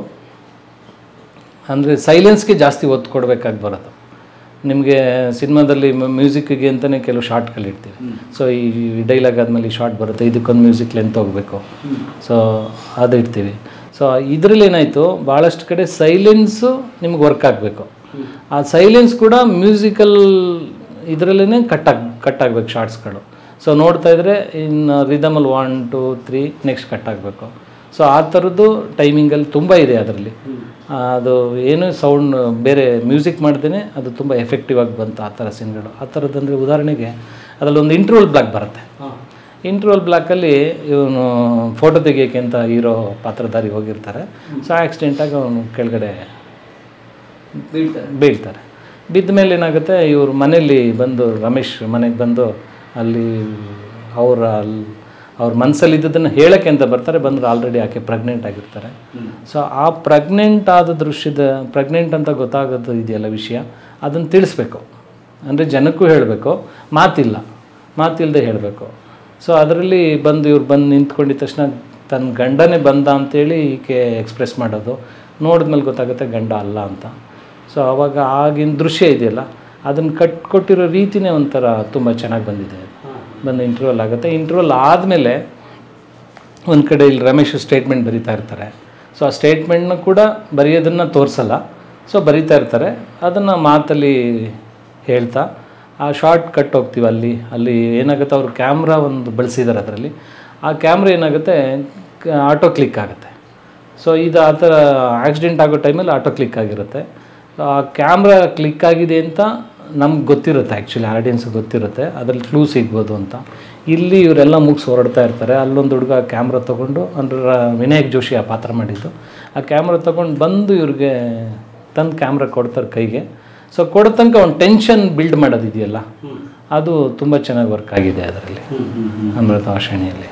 ಅಂದರೆ ಸೈಲೆನ್ಸ್ಗೆ ಜಾಸ್ತಿ ಒತ್ತು ಕೊಡಬೇಕಾಗಿ ಬರೋದು. ನಿಮಗೆ ಸಿನಿಮಾದಲ್ಲಿ ಮ್ಯೂಸಿಕ್ಗೆ ಅಂತಲೇ ಕೆಲವು ಶಾರ್ಟ್ಗಳಿರ್ತೀವಿ. ಸೊ ಈ ಡೈಲಾಗ್ ಆದಮೇಲೆ ಈ ಶಾರ್ಟ್ ಬರುತ್ತೆ, ಇದಕ್ಕೊಂದು ಮ್ಯೂಸಿಕ್ ಲೆಂತ್ ಹೋಗಬೇಕು, ಸೊ ಅದು ಇಡ್ತೀವಿ. ಸೊ ಇದರಲ್ಲಿ ಏನಾಯಿತು, ಭಾಳಷ್ಟು ಕಡೆ ಸೈಲೆನ್ಸು ನಿಮ್ಗೆ ವರ್ಕ್ ಆಗಬೇಕು. ಆ ಸೈಲೆನ್ಸ್ ಕೂಡ ಮ್ಯೂಸಿಕಲ್ ಇದರಲ್ಲೇ ಕಟ್ ಆಗಿ ಕಟ್ ಆಗಬೇಕು ಶಾರ್ಟ್ಸ್ಗಳು. ಸೊ ನೋಡ್ತಾ ಇದ್ದರೆ ಇನ್ನು ರಿದಮಲ್ಲಿ one two three next cut ಆಗಬೇಕು. ಸೊ ಆ ಥರದ್ದು ಟೈಮಿಂಗಲ್ಲಿ ತುಂಬ ಇದೆ ಅದರಲ್ಲಿ. ಅದು ಏನು ಸೌಂಡ್ ಬೇರೆ ಮ್ಯೂಸಿಕ್ ಮಾಡ್ದೇ ಅದು ತುಂಬ ಎಫೆಕ್ಟಿವ್ ಆಗಿ ಬಂತು ಆ ಥರ ಸೀನ್ಗಳು. ಆ ಥರದ್ದಂದರೆ ಉದಾಹರಣೆಗೆ ಅದರಲ್ಲಿ ಒಂದು ಇಂಟ್ರೋಲ್ ಬ್ಲಾಕ್ ಬರುತ್ತೆ. ಇಂಟ್ರೋಲ್ ಬ್ಲಾಕಲ್ಲಿ ಇವನು ಫೋಟೋ ತೆಗಿಯೋಕ್ಕೆ ಅಂತ ಹೀರೋ ಪಾತ್ರಧಾರಿ ಹೋಗಿರ್ತಾರೆ. ಸೊ ಆಕ್ಸಿಡೆಂಟಾಗಿ ಅವನು ಕೆಳಗಡೆ ಬೀಳ್ತಾರೆ. ಬಿದ್ದ ಮೇಲೆ ಏನಾಗುತ್ತೆ, ಇವ್ರ ಮನೇಲಿ ಬಂದು ರಮೇಶ್ ಮನೆಗೆ ಬಂದು ಅಲ್ಲಿ ಅವರ ಅವ್ರ ಮನಸ್ಸಲ್ಲಿ ಇದ್ದದನ್ನು ಹೇಳೋಕ್ಕೆ ಅಂತ ಬರ್ತಾರೆ. ಬಂದರೆ ಆಲ್ರೆಡಿ ಆಕೆ ಪ್ರೆಗ್ನೆಂಟ್ ಆಗಿರ್ತಾರೆ. ಸೊ ಆ ಪ್ರೆಗ್ನೆಂಟ್ ಆದ ದೃಶ್ಯದ ಪ್ರೆಗ್ನೆಂಟ್ ಅಂತ ಗೊತ್ತಾಗೋದು ಇದೆಯಲ್ಲ ವಿಷಯ, ಅದನ್ನು ತಿಳಿಸ್ಬೇಕು. ಅಂದರೆ ಜನಕ್ಕೂ ಹೇಳಬೇಕು, ಮಾತಿಲ್ಲ ಮಾತಿಲ್ಲದೆ ಹೇಳಬೇಕು. ಸೊ ಅದರಲ್ಲಿ ಬಂದು ಇವ್ರು ಬಂದು ನಿಂತ್ಕೊಂಡಿದ್ದ ತಕ್ಷಣ ತನ್ನ ಗಂಡನೇ ಬಂದ ಅಂತೇಳಿ ಈಕೆ ಎಕ್ಸ್ಪ್ರೆಸ್ ಮಾಡೋದು, ನೋಡಿದ್ಮೇಲೆ ಗೊತ್ತಾಗುತ್ತೆ ಗಂಡ ಅಲ್ಲ ಅಂತ. ಸೊ ಆವಾಗ ಆಗಿನ ದೃಶ್ಯ ಇದೆಯಲ್ಲ, ಅದನ್ನು ಕಟ್ ಕೊಟ್ಟಿರೋ ರೀತಿಯೇ ಒಂಥರ ತುಂಬ ಚೆನ್ನಾಗಿ ಬಂದಿದೆ. ಬಂದು ಇಂಟರ್ವಲ್ ಆಗುತ್ತೆ. ಇಂಟರ್ವಲ್ ಆದಮೇಲೆ ಒಂದು ಕಡೆ ಇಲ್ಲಿ ರಮೇಶ್ ಸ್ಟೇಟ್ಮೆಂಟ್ ಬರಿತಾ ಇರ್ತಾರೆ. ಸೊ ಆ ಸ್ಟೇಟ್ಮೆಂಟ್ನ ಕೂಡ ಬರೆಯೋದನ್ನು ತೋರಿಸಲ್ಲ. ಸೊ ಬರಿತಾ ಇರ್ತಾರೆ, ಅದನ್ನು ಮಾತಲ್ಲಿ ಹೇಳ್ತಾ ಆ ಶಾರ್ಟ್ ಕಟ್ ಹೋಗ್ತೀವಿ. ಅಲ್ಲಿ ಅಲ್ಲಿ ಏನಾಗುತ್ತೆ, ಅವರು ಕ್ಯಾಮ್ರಾ ಒಂದು ಬಳಸಿದ್ದಾರೆ ಅದರಲ್ಲಿ. ಆ ಕ್ಯಾಮ್ರಾ ಏನಾಗುತ್ತೆ, ಆಟೋ ಕ್ಲಿಕ್ ಆಗುತ್ತೆ. ಸೊ ಇದು ಆ ಥರ ಆಕ್ಸಿಡೆಂಟ್ ಆಗೋ ಟೈಮಲ್ಲಿ ಆಟೋ ಕ್ಲಿಕ್ ಆಗಿರುತ್ತೆ. ಆ ಕ್ಯಾಮ್ರಾ ಕ್ಲಿಕ್ ಆಗಿದೆ ಅಂತ ನಮ್ಗೆ ಗೊತ್ತಿರುತ್ತೆ, ಆ್ಯಕ್ಚುಲಿ ಆಡಿಯನ್ಸ್ಗೆ ಗೊತ್ತಿರುತ್ತೆ, ಅದ್ರಲ್ಲಿ ಕ್ಲೂ ಸಿಗ್ಬೋದು ಅಂತ. ಇಲ್ಲಿ ಇವರೆಲ್ಲ ಮುಗಿಸಿ ಹೊರಡ್ತಾ ಇರ್ತಾರೆ. ಅಲ್ಲೊಂದು ಹುಡುಗ ಕ್ಯಾಮ್ರಾ ತೊಗೊಂಡು, ಅಂದರೆ ವಿನಾಯಕ್ ಜೋಶಿ ಆ ಪಾತ್ರ ಮಾಡಿದ್ದು, ಆ ಕ್ಯಾಮ್ರಾ ತೊಗೊಂಡು ಬಂದು ಇವ್ರಿಗೆ ತಂದು ಕ್ಯಾಮ್ರಾ ಕೊಡ್ತಾರೆ ಕೈಗೆ. ಸೊ ಕೊಡೋ ತನಕ ಒಂದು ಟೆನ್ಷನ್ ಬಿಲ್ಡ್ ಮಾಡೋದಿದೆಯಲ್ಲ, ಅದು ತುಂಬ ಚೆನ್ನಾಗಿ ವರ್ಕ್ ಆಗಿದೆ ಅದರಲ್ಲಿ ಅಮೃತ ವರ್ಷಿಣಿಯಲ್ಲಿ.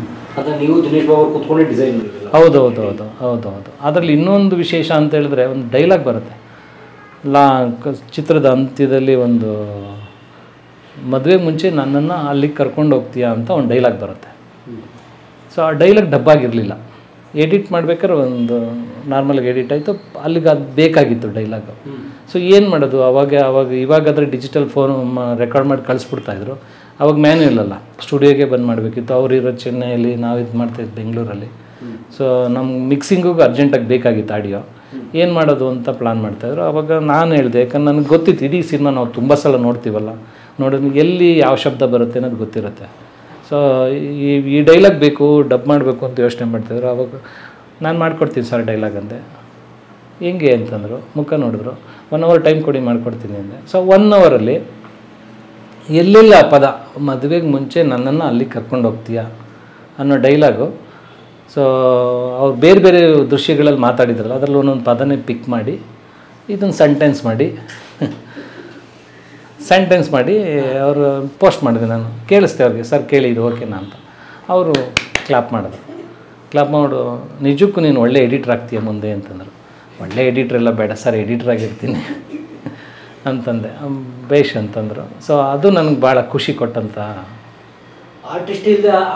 ಹೌದು ಹೌದು ಹೌದು ಹೌದು ಹೌದು ಅದರಲ್ಲಿ ಇನ್ನೊಂದು ವಿಶೇಷ ಅಂತ ಹೇಳಿದ್ರೆ, ಒಂದು ಡೈಲಾಗ್ ಬರುತ್ತೆ ಲಾ ಚಿತ್ರದ ಅಂತ್ಯದಲ್ಲಿ. ಒಂದು ಮದುವೆಗೆ ಮುಂಚೆ ನನ್ನನ್ನು ಅಲ್ಲಿಗೆ ಕರ್ಕೊಂಡು ಹೋಗ್ತೀಯಾ ಅಂತ ಒಂದು ಡೈಲಾಗ್ ಬರುತ್ತೆ. ಸೊ ಆ ಡೈಲಾಗ್ ಡಬ್ಬಾಗಿರಲಿಲ್ಲ, ಎಡಿಟ್ ಮಾಡ್ಬೇಕಾದ್ರೆ ಒಂದು ನಾರ್ಮಲಾಗಿ ಎಡಿಟ್ ಆಯಿತು, ಅಲ್ಲಿಗೆ ಅದು ಬೇಕಾಗಿತ್ತು ಡೈಲಾಗು. ಸೊ ಏನು ಮಾಡೋದು ಅವಾಗ ಅವಾಗ ಇವಾಗಾದರೆ ಡಿಜಿಟಲ್ ಫೋನ್ ರೆಕಾರ್ಡ್ ಮಾಡಿ ಕಳಿಸ್ಬಿಡ್ತಾಯಿದ್ರು. ಅವಾಗ ಮ್ಯಾನ್ಯುಯಲ್ ಅಲ್ಲ, ಸ್ಟುಡಿಯೋಗೆ ಬಂದು ಮಾಡಬೇಕಿತ್ತು. ಅವ್ರು ಇರೋದು ಚೆನ್ನೈಯಲ್ಲಿ, ನಾವು ಇದು ಮಾಡ್ತಾಯಿದ್ದು ಬೆಂಗಳೂರಲ್ಲಿ. ಸೊ ನಮ್ಮ ಮಿಕ್ಸಿಂಗಿಗೂ ಅರ್ಜೆಂಟಾಗಿ ಬೇಕಾಗಿತ್ತು ಆಡಿಯೋ. ಏನು ಮಾಡೋದು ಅಂತ ಪ್ಲ್ಯಾನ್ ಮಾಡ್ತಾಯಿದ್ರು. ಆವಾಗ ನಾನು ಹೇಳಿದೆ, ಯಾಕಂದ್ರೆ ನನಗೆ ಗೊತ್ತಿತ್ತು ಇಡೀ ಸಿನಿಮಾ ನಾವು ತುಂಬ ಸಲ ನೋಡ್ತೀವಲ್ಲ, ನೋಡಿದ್ರೆ ಎಲ್ಲಿ ಯಾವ ಶಬ್ದ ಬರುತ್ತೆ ಅನ್ನೋದು ಗೊತ್ತಿರುತ್ತೆ. ಸೊ ಈ ಈ ಡೈಲಾಗ್ ಬೇಕು, ಡಬ್ ಮಾಡಬೇಕು ಅಂತ ಯೋಚನೆ ಮಾಡ್ತಾಯಿದ್ರು. ಆವಾಗ ನಾನು ಮಾಡ್ಕೊಡ್ತೀನಿ ಸರ್ ಡೈಲಾಗ್ ಅಂದೆ. ಹೆಂಗೆ ಅಂತಂದರು, ಮುಖ ನೋಡಿದ್ರು. ಒನ್ ಅವರ್ ಟೈಮ್ ಕೊಡಿ ಮಾಡ್ಕೊಡ್ತೀನಿ ಅಂದೆ. ಸೊ ಒನ್ ಅವರಲ್ಲಿ ಎಲ್ಲೆಲ್ಲ ಪದ, ಮದುವೆಗೆ ಮುಂಚೆ ನನ್ನನ್ನು ಅಲ್ಲಿ ಕರ್ಕೊಂಡು ಹೋಗ್ತೀಯಾ ಅನ್ನೋ ಡೈಲಾಗು. ಸೊ ಅವ್ರು ಬೇರೆ ಬೇರೆ ದೃಶ್ಯಗಳಲ್ಲಿ ಮಾತಾಡಿದ್ರಲ್ಲ, ಅದರಲ್ಲಿ ಒಂದೊಂದು ಪದನೇ ಪಿಕ್ ಮಾಡಿ ಇದನ್ನು ಸೆಂಟೆನ್ಸ್ ಮಾಡಿ ಸೆಂಟೆನ್ಸ್ ಮಾಡಿ ಅವರು ಪೋಸ್ಟ್ ಮಾಡಿದೆ. ನಾನು ಕೇಳಿಸ್ದೆ ಅವ್ರಿಗೆ, ಸರ್ ಕೇಳಿ ಇದು ಓಕೆನಾ ಅಂತ. ಅವರು ಕ್ಲಾಪ್ ಮಾಡಿದ್ರು. ಕ್ಲಾಪ್ ಮಾಡು, ನಿಜಕ್ಕೂ ನೀನು ಒಳ್ಳೆ ಎಡಿಟ್ರ್ ಆಗ್ತೀಯ ಮುಂದೆ ಅಂತಂದರು. ಒಳ್ಳೆ ಎಡಿಟ್ರೆಲ್ಲ ಬೇಡ ಸರ್, ಎಡಿಟ್ರ್ ಆಗಿರ್ತೀನಿ ಅಂತಂದೆ. ಬೇಷ್ ಅಂತಂದರು. ಸೊ ಅದು ನನಗೆ ಭಾಳ ಖುಷಿ ಕೊಟ್ಟಂಥ ಆರ್ಟಿಸ್ಟ್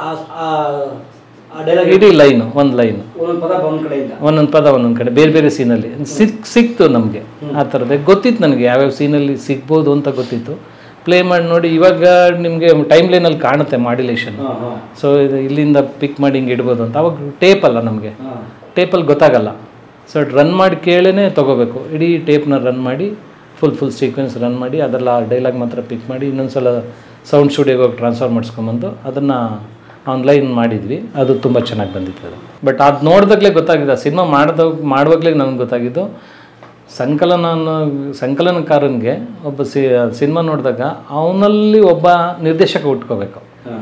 ಇಡೀ ಲೈನು, ಒಂದು ಲೈನು, ಒಂದೊಂದು ಪದ ಒಂದೊಂದು ಕಡೆ ಬೇರೆ ಬೇರೆ ಸೀನಲ್ಲಿ ಸಿಕ್ ಸಿಕ್ತು ನಮಗೆ. ಆ ಥರದ್ದೇ ಗೊತ್ತಿತ್ತು ನನಗೆ ಯಾವ್ಯಾವ ಸೀನಲ್ಲಿ ಸಿಗ್ಬೋದು ಅಂತ ಗೊತ್ತಿತ್ತು. ಪ್ಲೇ ಮಾಡಿ ನೋಡಿ, ಇವಾಗ ನಿಮಗೆ ಟೈಮ್ ಲೈನಲ್ಲಿ ಕಾಣುತ್ತೆ ಮಾಡ್ಯುಲೇಷನ್. ಸೊ ಇದು ಇಲ್ಲಿಂದ ಪಿಕ್ ಮಾಡಿ ಹಿಂಗೆ ಇಡ್ಬೋದು ಅಂತ. ಅವಾಗ ಟೇಪ್ ಅಲ್ಲ, ನಮಗೆ ಟೇಪಲ್ಲಿ ಗೊತ್ತಾಗಲ್ಲ. ಸೊ ರನ್ ಮಾಡಿ ಕೇಳೇ ತೊಗೋಬೇಕು. ಇಡೀ ಟೇಪ್ನ ರನ್ ಮಾಡಿ ಫುಲ್ ಫುಲ್ ಸೀಕ್ವೆನ್ಸ್ ರನ್ ಮಾಡಿ ಅದರಲ್ಲಿ ಆ ಡೈಲಾಗ್ ಮಾತ್ರ ಪಿಕ್ ಮಾಡಿ ಇನ್ನೊಂದು ಸಲ ಸೌಂಡ್ ಸ್ಟುಡಿಯೋಗೆ ಹೋಗಿ ಟ್ರಾನ್ಸ್ಫರ್ ಮಾಡಿಸ್ಕೊಂಬಂದು ಅದನ್ನು ಆನ್ಲೈನ್ ಮಾಡಿದ್ವಿ. ಅದು ತುಂಬ ಚೆನ್ನಾಗಿ ಬಂದಿತ್ತು ಅದು. ಬಟ್ ಅದು ನೋಡಿದಾಗಲೇ ಗೊತ್ತಾಗಿದೆ, ಸಿನಿಮಾ ಮಾಡಿದಾಗ ಮಾಡುವಾಗಲೇ ನನಗೆ ಗೊತ್ತಾಗಿದ್ದು ಸಂಕಲನ ಸಂಕಲನಕಾರನಿಗೆ ಒಬ್ಬ ಸಿ ಸಿನಿಮಾ ನೋಡಿದಾಗ ಅವನಲ್ಲಿ ಒಬ್ಬ ನಿರ್ದೇಶಕ ಹುಟ್ಕೋಬೇಕು.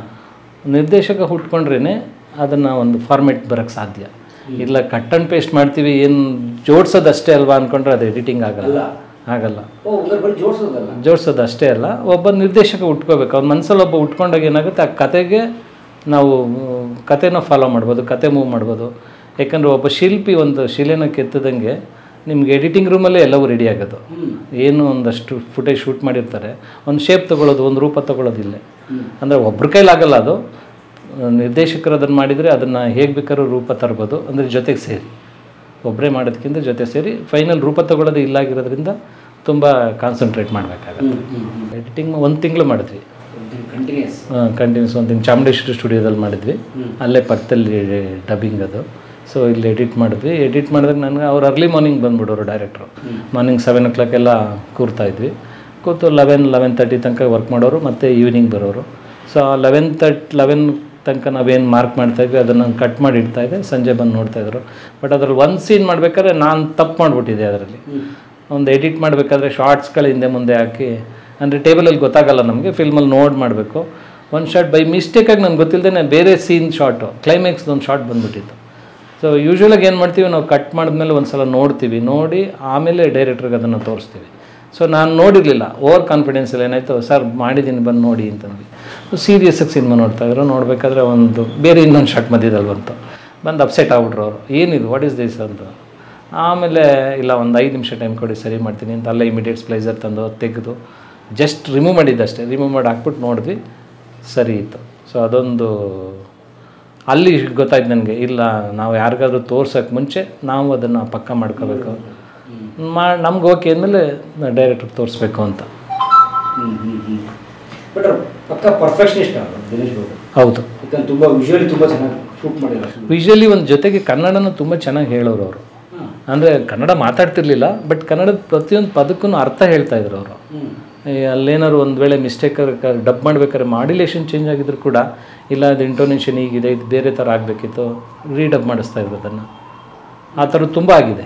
ನಿರ್ದೇಶಕ ಹುಟ್ಕೊಂಡ್ರೇ ಅದನ್ನು ಒಂದು ಫಾರ್ಮೆಟ್ ಬರೋಕ್ಕೆ ಸಾಧ್ಯ. ಇಲ್ಲ ಕಟ್ ಆ್ಯಂಡ್ ಪೇಸ್ಟ್ ಮಾಡ್ತೀವಿ, ಏನು ಜೋಡಿಸೋದಷ್ಟೇ ಅಲ್ವಾ ಅಂದ್ಕೊಂಡ್ರೆ ಅದು ಎಡಿಟಿಂಗ್ ಆಗಲ್ಲ ಆಗಲ್ಲ ಜೋಡಿಸೋದು ಅಷ್ಟೇ ಅಲ್ಲ, ಒಬ್ಬ ನಿರ್ದೇಶಕ ಹುಟ್ಕೋಬೇಕು. ಅವ್ನ ಮನಸ್ಸಲ್ಲಿ ಒಬ್ಬ ಹುಟ್ಕೊಂಡಾಗ ಏನಾಗುತ್ತೆ, ಆ ಕತೆಗೆ ನಾವು ಕತೆನ ಫಾಲೋ ಮಾಡ್ಬೋದು, ಕತೆ ಮೂವ್ ಮಾಡ್ಬೋದು. ಯಾಕಂದರೆ ಒಬ್ಬ ಶಿಲ್ಪಿ ಒಂದು ಶಿಲೆನ ಕೆತ್ತದಂಗೆ ನಿಮ್ಗೆ ಎಡಿಟಿಂಗ್ ರೂಮಲ್ಲೇ ಎಲ್ಲವೂ ರೆಡಿ ಆಗೋದು. ಏನು ಒಂದಷ್ಟು ಫುಟೇಜ್ ಶೂಟ್ ಮಾಡಿರ್ತಾರೆ, ಒಂದು ಶೇಪ್ ತೊಗೊಳ್ಳೋದು, ಒಂದು ರೂಪ ತೊಗೊಳ್ಳೋದಿಲ್ಲ. ಅಂದರೆ ಒಬ್ರ ಕೈಲಾಗಲ್ಲ, ಅದು ನಿರ್ದೇಶಕರು ಅದನ್ನು ಮಾಡಿದರೆ ಅದನ್ನು ಹೇಗೆ ಬೇಕಾದ್ರೂ ರೂಪ ತರ್ಬೋದು. ಅಂದರೆ ಜೊತೆಗೆ ಸೇರಿ ಒಬ್ಬರೇ ಮಾಡೋದಕ್ಕಿಂತ ಜೊತೆ ಸೇರಿ ಫೈನಲ್ ರೂಪ ತೊಗೊಳ್ಳೋದು ಇಲ್ಲಾಗಿರೋದ್ರಿಂದ ತುಂಬ ಕಾನ್ಸಂಟ್ರೇಟ್ ಮಾಡಬೇಕಾಗತ್ತೆ. ಎಡಿಟಿಂಗ್ ಒಂದು ತಿಂಗಳು ಮಾಡಿದ್ವಿ ಕಂಟಿನ್ಯೂಸ್ ಕಂಟಿನ್ಯೂಸ್ ಒಂದು ತಿಂಗಳು ಚಾಮುಂಡೇಶ್ವರಿ ಸ್ಟುಡಿಯೋದಲ್ಲಿ ಮಾಡಿದ್ವಿ. ಅಲ್ಲೇ ಪಕ್ಕದಲ್ಲಿ ಡಬ್ಬಿಂಗ್ ಅದು. ಸೊ ಇಲ್ಲಿ ಎಡಿಟ್ ಮಾಡಿದ್ವಿ. ಎಡಿಟ್ ಮಾಡಿದಾಗ ನನಗೆ ಅವ್ರು ಅರ್ಲಿ ಮಾರ್ನಿಂಗ್ ಬಂದುಬಿಡೋರು ಡೈರೆಕ್ಟ್ರು. ಮಾರ್ನಿಂಗ್ ಸೆವೆನ್ ಓ ಕ್ಲಾಕೆಲ್ಲ ಕೂರ್ತಾಯಿದ್ವಿ. ಕೂತು ಲೆವೆನ್ ಲೆವೆನ್ ತರ್ಟಿ ತನಕ ವರ್ಕ್ ಮಾಡೋರು, ಮತ್ತು ಈವ್ನಿಂಗ್ ಬರೋರು. ಸೊ ಲೆವೆನ್ ತರ್ಟ್ ಲೆವೆನ್ ತನಕ ನಾವೇನು ಮಾರ್ಕ್ ಮಾಡ್ತಾಯಿದ್ವಿ ಅದನ್ನು ನಾನು ಕಟ್ ಮಾಡಿ ಇಡ್ತಾಯಿದ್ದೆ. ಸಂಜೆ ಬಂದು ನೋಡ್ತಾಯಿದ್ರು. ಬಟ್ ಅದ್ರಲ್ಲಿ ಒಂದು ಸೀನ್ ಮಾಡಬೇಕಾದ್ರೆ ನಾನು ತಪ್ಪು ಮಾಡಿಬಿಟ್ಟಿದ್ದೆ. ಅದರಲ್ಲಿ ಒಂದು ಎಡಿಟ್ ಮಾಡಬೇಕಾದ್ರೆ ಶಾರ್ಟ್ಸ್ಗಳು ಹಿಂದೆ ಮುಂದೆ ಹಾಕಿ, ಅಂದರೆ ಟೇಬಲಲ್ಲಿ ಗೊತ್ತಾಗಲ್ಲ ನಮಗೆ, ಫಿಲ್ಮಲ್ಲಿ ನೋಡಿ ಮಾಡಬೇಕು. ಒಂದು ಶಾರ್ಟ್ ಬೈ ಮಿಸ್ಟೇಕಾಗಿ ನನಗೆ ಗೊತ್ತಿಲ್ಲದೇ ಬೇರೆ ಸೀನ್ ಶಾರ್ಟು ಕ್ಲೈಮ್ಯಾಕ್ಸ್ದೊಂದು ಶಾರ್ಟ್ ಬಂದುಬಿಟ್ಟಿತ್ತು. ಸೊ ಯೂಶ್ವಲಾಗಿ ಏನು ಮಾಡ್ತೀವಿ ನಾವು, ಕಟ್ ಮಾಡಿದ್ಮೇಲೆ ಒಂದು ಸಲ ನೋಡ್ತೀವಿ, ನೋಡಿ ಆಮೇಲೆ ಡೈರೆಕ್ಟ್ರಿಗೆ ಅದನ್ನು ತೋರಿಸ್ತೀವಿ. ಸೊ ನಾನು ನೋಡಿರಲಿಲ್ಲ, ಓವರ್ ಕಾನ್ಫಿಡೆನ್ಸಲ್ಲಿ ಏನಾಯಿತು, ಸರ್ ಮಾಡಿದ್ದೀನಿ ಬಂದು ನೋಡಿ ಅಂತಂದ್ವಿ. ಸೀರಿಯಸ್ಸಾಗಿ ಸಿನಿಮಾ ನೋಡ್ತಾಯಿದ್ರು. ನೋಡಬೇಕಾದ್ರೆ ಒಂದು ಬೇರೆ ಇನ್ನೊಂದು ಶಾರ್ಟ್ ಮಧ್ಯದಲ್ಲಿ ಬಂತು. ಬಂದು ಅಪ್ಸೆಟ್ ಆಗ್ಬಿಟ್ರು ಅವರು, ಏನಿದು ವಾಟ್ ಈಸ್ ದಿಸ್ ಅಂತ. ಆಮೇಲೆ ಇಲ್ಲ ಒಂದು ಐದು ನಿಮಿಷ ಟೈಮ್ ಕೊಡಿ ಸರಿ ಮಾಡ್ತೀನಿ ಅಂತ ಅಲ್ಲೇ ಇಮಿಡಿಯೇಟ್ ಸ್ಪ್ಲೈಸರ್ ತಂದು ತೆಗೆದು ಜಸ್ಟ್ ರಿಮೂವ್ ಮಾಡಿದ್ದಷ್ಟೇ. ರಿಮೂವ್ ಮಾಡಿ ಹಾಕ್ಬಿಟ್ಟು ನೋಡಿದ್ವಿ, ಸರಿ ಇತ್ತು. ಸೊ ಅದೊಂದು ಅಲ್ಲಿ ಗೊತ್ತಾಯ್ತು ನನಗೆ, ಇಲ್ಲ ನಾವು ಯಾರಿಗಾದ್ರೂ ತೋರ್ಸೋಕ್ಕೆ ಮುಂಚೆ ನಾವು ಅದನ್ನು ಪಕ್ಕ ಮಾಡ್ಕೋಬೇಕು, ಮಾ ನಮ್ಗೆ ಓಕೆ ಅಂದಮೇಲೆ ಡೈರೆಕ್ಟ್ರಿಗೆ ತೋರಿಸ್ಬೇಕು ಅಂತ. ಬಟ್ ಪಕ್ಕ ಪರ್ಫೆಕ್ಷನಿಸ್ಟ್ ದಿನೇಶ್ ಬಾಬು. ಹೌದು, ತುಂಬ ವಿಜುವಲಿ ತುಂಬ ಚೆನ್ನಾಗಿ ಶೂಟ್ ಮಾಡಿದ್ದಾರೆ. ವಿಜುವಲಿ ಒಂದು ಜೊತೆಗೆ ಕನ್ನಡನ ತುಂಬ ಚೆನ್ನಾಗಿ ಹೇಳೋರು ಅವರು. ಅಂದರೆ ಕನ್ನಡ ಮಾತಾಡ್ತಿರ್ಲಿಲ್ಲ, ಬಟ್ ಕನ್ನಡದ ಪ್ರತಿಯೊಂದು ಪದಕ್ಕೂ ಅರ್ಥ ಹೇಳ್ತಾಯಿದ್ರು ಅವರು. ಅಲ್ಲೇನಾದ್ರು ಒಂದು ವೇಳೆ ಮಿಸ್ಟೇಕ್ ಡಬ್ ಮಾಡ್ಬೇಕಾದ್ರೆ ಮಾಡ್ಯುಲೇಷನ್ ಚೇಂಜ್ ಆಗಿದ್ರು ಕೂಡ, ಇಲ್ಲ ಅದು ಇಂಟೋನೇಷನ್ ಹೀಗಿದೆ, ಇದು ಬೇರೆ ಥರ ಆಗಬೇಕಿತ್ತು, ರೀಡಬ್ ಮಾಡಿಸ್ತಾ ಇದ್ರು ಅದನ್ನು. ಆ ಥರದ್ದು ತುಂಬ ಆಗಿದೆ.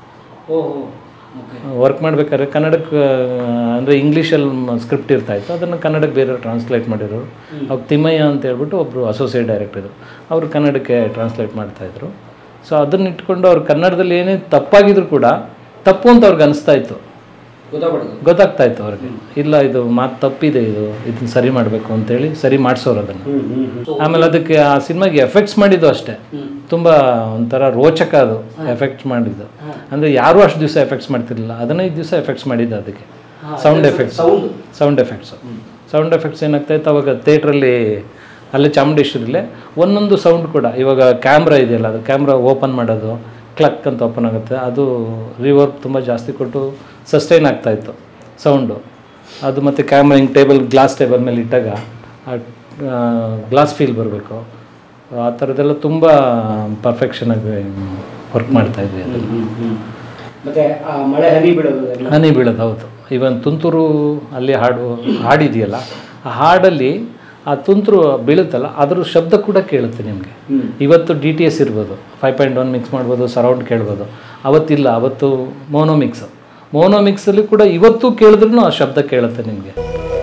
ವರ್ಕ್ ಮಾಡ್ಬೇಕಾದ್ರೆ ಕನ್ನಡಕ್ಕೆ ಅಂದರೆ ಇಂಗ್ಲೀಷಲ್ಲಿ ಸ್ಕ್ರಿಪ್ಟ್ ಇರ್ತಾಯಿತ್ತು, ಅದನ್ನು ಕನ್ನಡಕ್ಕೆ ಬೇರೆ ಟ್ರಾನ್ಸ್ಲೇಟ್ ಮಾಡಿರೋರು. ಅವಾಗ ತಿಮ್ಮಯ್ಯ ಅಂತ ಹೇಳ್ಬಿಟ್ಟು ಒಬ್ಬರು ಅಸೋಸಿಯೇಟ್ ಡೈರೆಕ್ಟರ್ ಇದ್ದರು, ಅವರು ಕನ್ನಡಕ್ಕೆ ಟ್ರಾನ್ಸ್ಲೇಟ್ ಮಾಡ್ತಾಯಿದ್ರು. ಸೊ ಅದನ್ನ ಇಟ್ಕೊಂಡು ಅವ್ರು ಕನ್ನಡದಲ್ಲಿ ಏನೇ ತಪ್ಪಾಗಿದ್ರು ಕೂಡ ತಪ್ಪು ಅಂತ ಅವ್ರಿಗೆ ಅನಿಸ್ತಾ ಇತ್ತು, ಗೊತ್ತಾಗ್ತಾ ಇತ್ತು ಅವ್ರಿಗೆ. ಇಲ್ಲ ಇದು ಮಾತು ತಪ್ಪಿದೆ, ಇದು ಇದನ್ನ ಸರಿ ಮಾಡಬೇಕು ಅಂತೇಳಿ ಸರಿ ಮಾಡಿಸೋರು ಅದನ್ನು. ಆಮೇಲೆ ಅದಕ್ಕೆ ಆ ಸಿನಿಮಾಗೆ ಎಫೆಕ್ಟ್ಸ್ ಮಾಡಿದ್ದು ಅಷ್ಟೇ, ತುಂಬ ಒಂಥರ ರೋಚಕ ಅದು ಎಫೆಕ್ಟ್ಸ್ ಮಾಡಿದ್ದು. ಅಂದರೆ ಯಾರೂ ಅಷ್ಟು ದಿವಸ ಎಫೆಕ್ಟ್ಸ್ ಮಾಡ್ತಿರ್ಲಿಲ್ಲ, ಹದಿನೈದು ದಿವಸ ಎಫೆಕ್ಟ್ಸ್ ಮಾಡಿದ್ದು ಅದಕ್ಕೆ. Sound effects sound effects sound effects ಏನಾಗ್ತಾಯಿತ್ತು ಅವಾಗ ಥಿಯೇಟ್ರಲ್ಲಿ, ಅಲ್ಲೇ ಚಾಮುಂಡೇಶ್ವರಿಲೇ ಒಂದೊಂದು ಸೌಂಡ್ ಕೂಡ. ಇವಾಗ ಕ್ಯಾಮ್ರಾ ಇದೆಯಲ್ಲ, ಅದು ಕ್ಯಾಮ್ರಾ ಓಪನ್ ಮಾಡೋದು ಕ್ಲಕ್ ಅಂತ ಓಪನ್ ಆಗುತ್ತೆ, ಅದು ರಿವರ್ಬ್ ತುಂಬ ಜಾಸ್ತಿ ಕೊಟ್ಟು ಸಸ್ಟೈನ್ ಆಗ್ತಾಯಿತ್ತು ಸೌಂಡು ಅದು. ಮತ್ತು ಕ್ಯಾಮ್ರಾ ಹಿಂಗೆ ಟೇಬಲ್ ಗ್ಲಾಸ್ ಟೇಬಲ್ ಮೇಲೆ ಇಟ್ಟಾಗ ಆ ಗ್ಲಾಸ್ ಫೀಲ್ ಬರಬೇಕು, ಆ ಥರದ್ದೆಲ್ಲ ತುಂಬ ಪರ್ಫೆಕ್ಷನಾಗಿ ವರ್ಕ್ ಮಾಡ್ತಾಯಿದ್ವಿ ಅದನ್ನು. ಮತ್ತು ಮಳೆ ಹನಿ ಬೀಳೋದು ಹನಿ ಬೀಳೋದು ಹೌದು. ಇವನ್ ತುಂತುರು ಅಲ್ಲಿ ಹಾಡು ಹಾಡಿದೆಯಲ್ಲ, ಆ ಹಾಡಲ್ಲಿ ಆ ತುಂತುರು ಬೀಳುತ್ತಲ್ಲ, ಅದ್ರ ಶಬ್ದ ಕೂಡ ಕೇಳುತ್ತೆ ನಿಮಗೆ. ಇವತ್ತು ಡಿ ಟಿ ಎಸ್ ಇರ್ಬೋದು, ಫೈವ್ ಪಾಯಿಂಟ್ ಒನ್ ಮಿಕ್ಸ್ ಮಾಡ್ಬೋದು, ಸರೌಂಡ್ ಕೇಳ್ಬೋದು. ಅವತ್ತಿಲ್ಲ, ಅವತ್ತು ಮೋನೋ ಮಿಕ್ಸ್. ಮೋನೋ ಮಿಕ್ಸಲ್ಲಿ ಕೂಡ ಇವತ್ತು ಕೇಳಿದ್ರೂ ಆ ಶಬ್ದ ಕೇಳುತ್ತೆ ನಿಮಗೆ.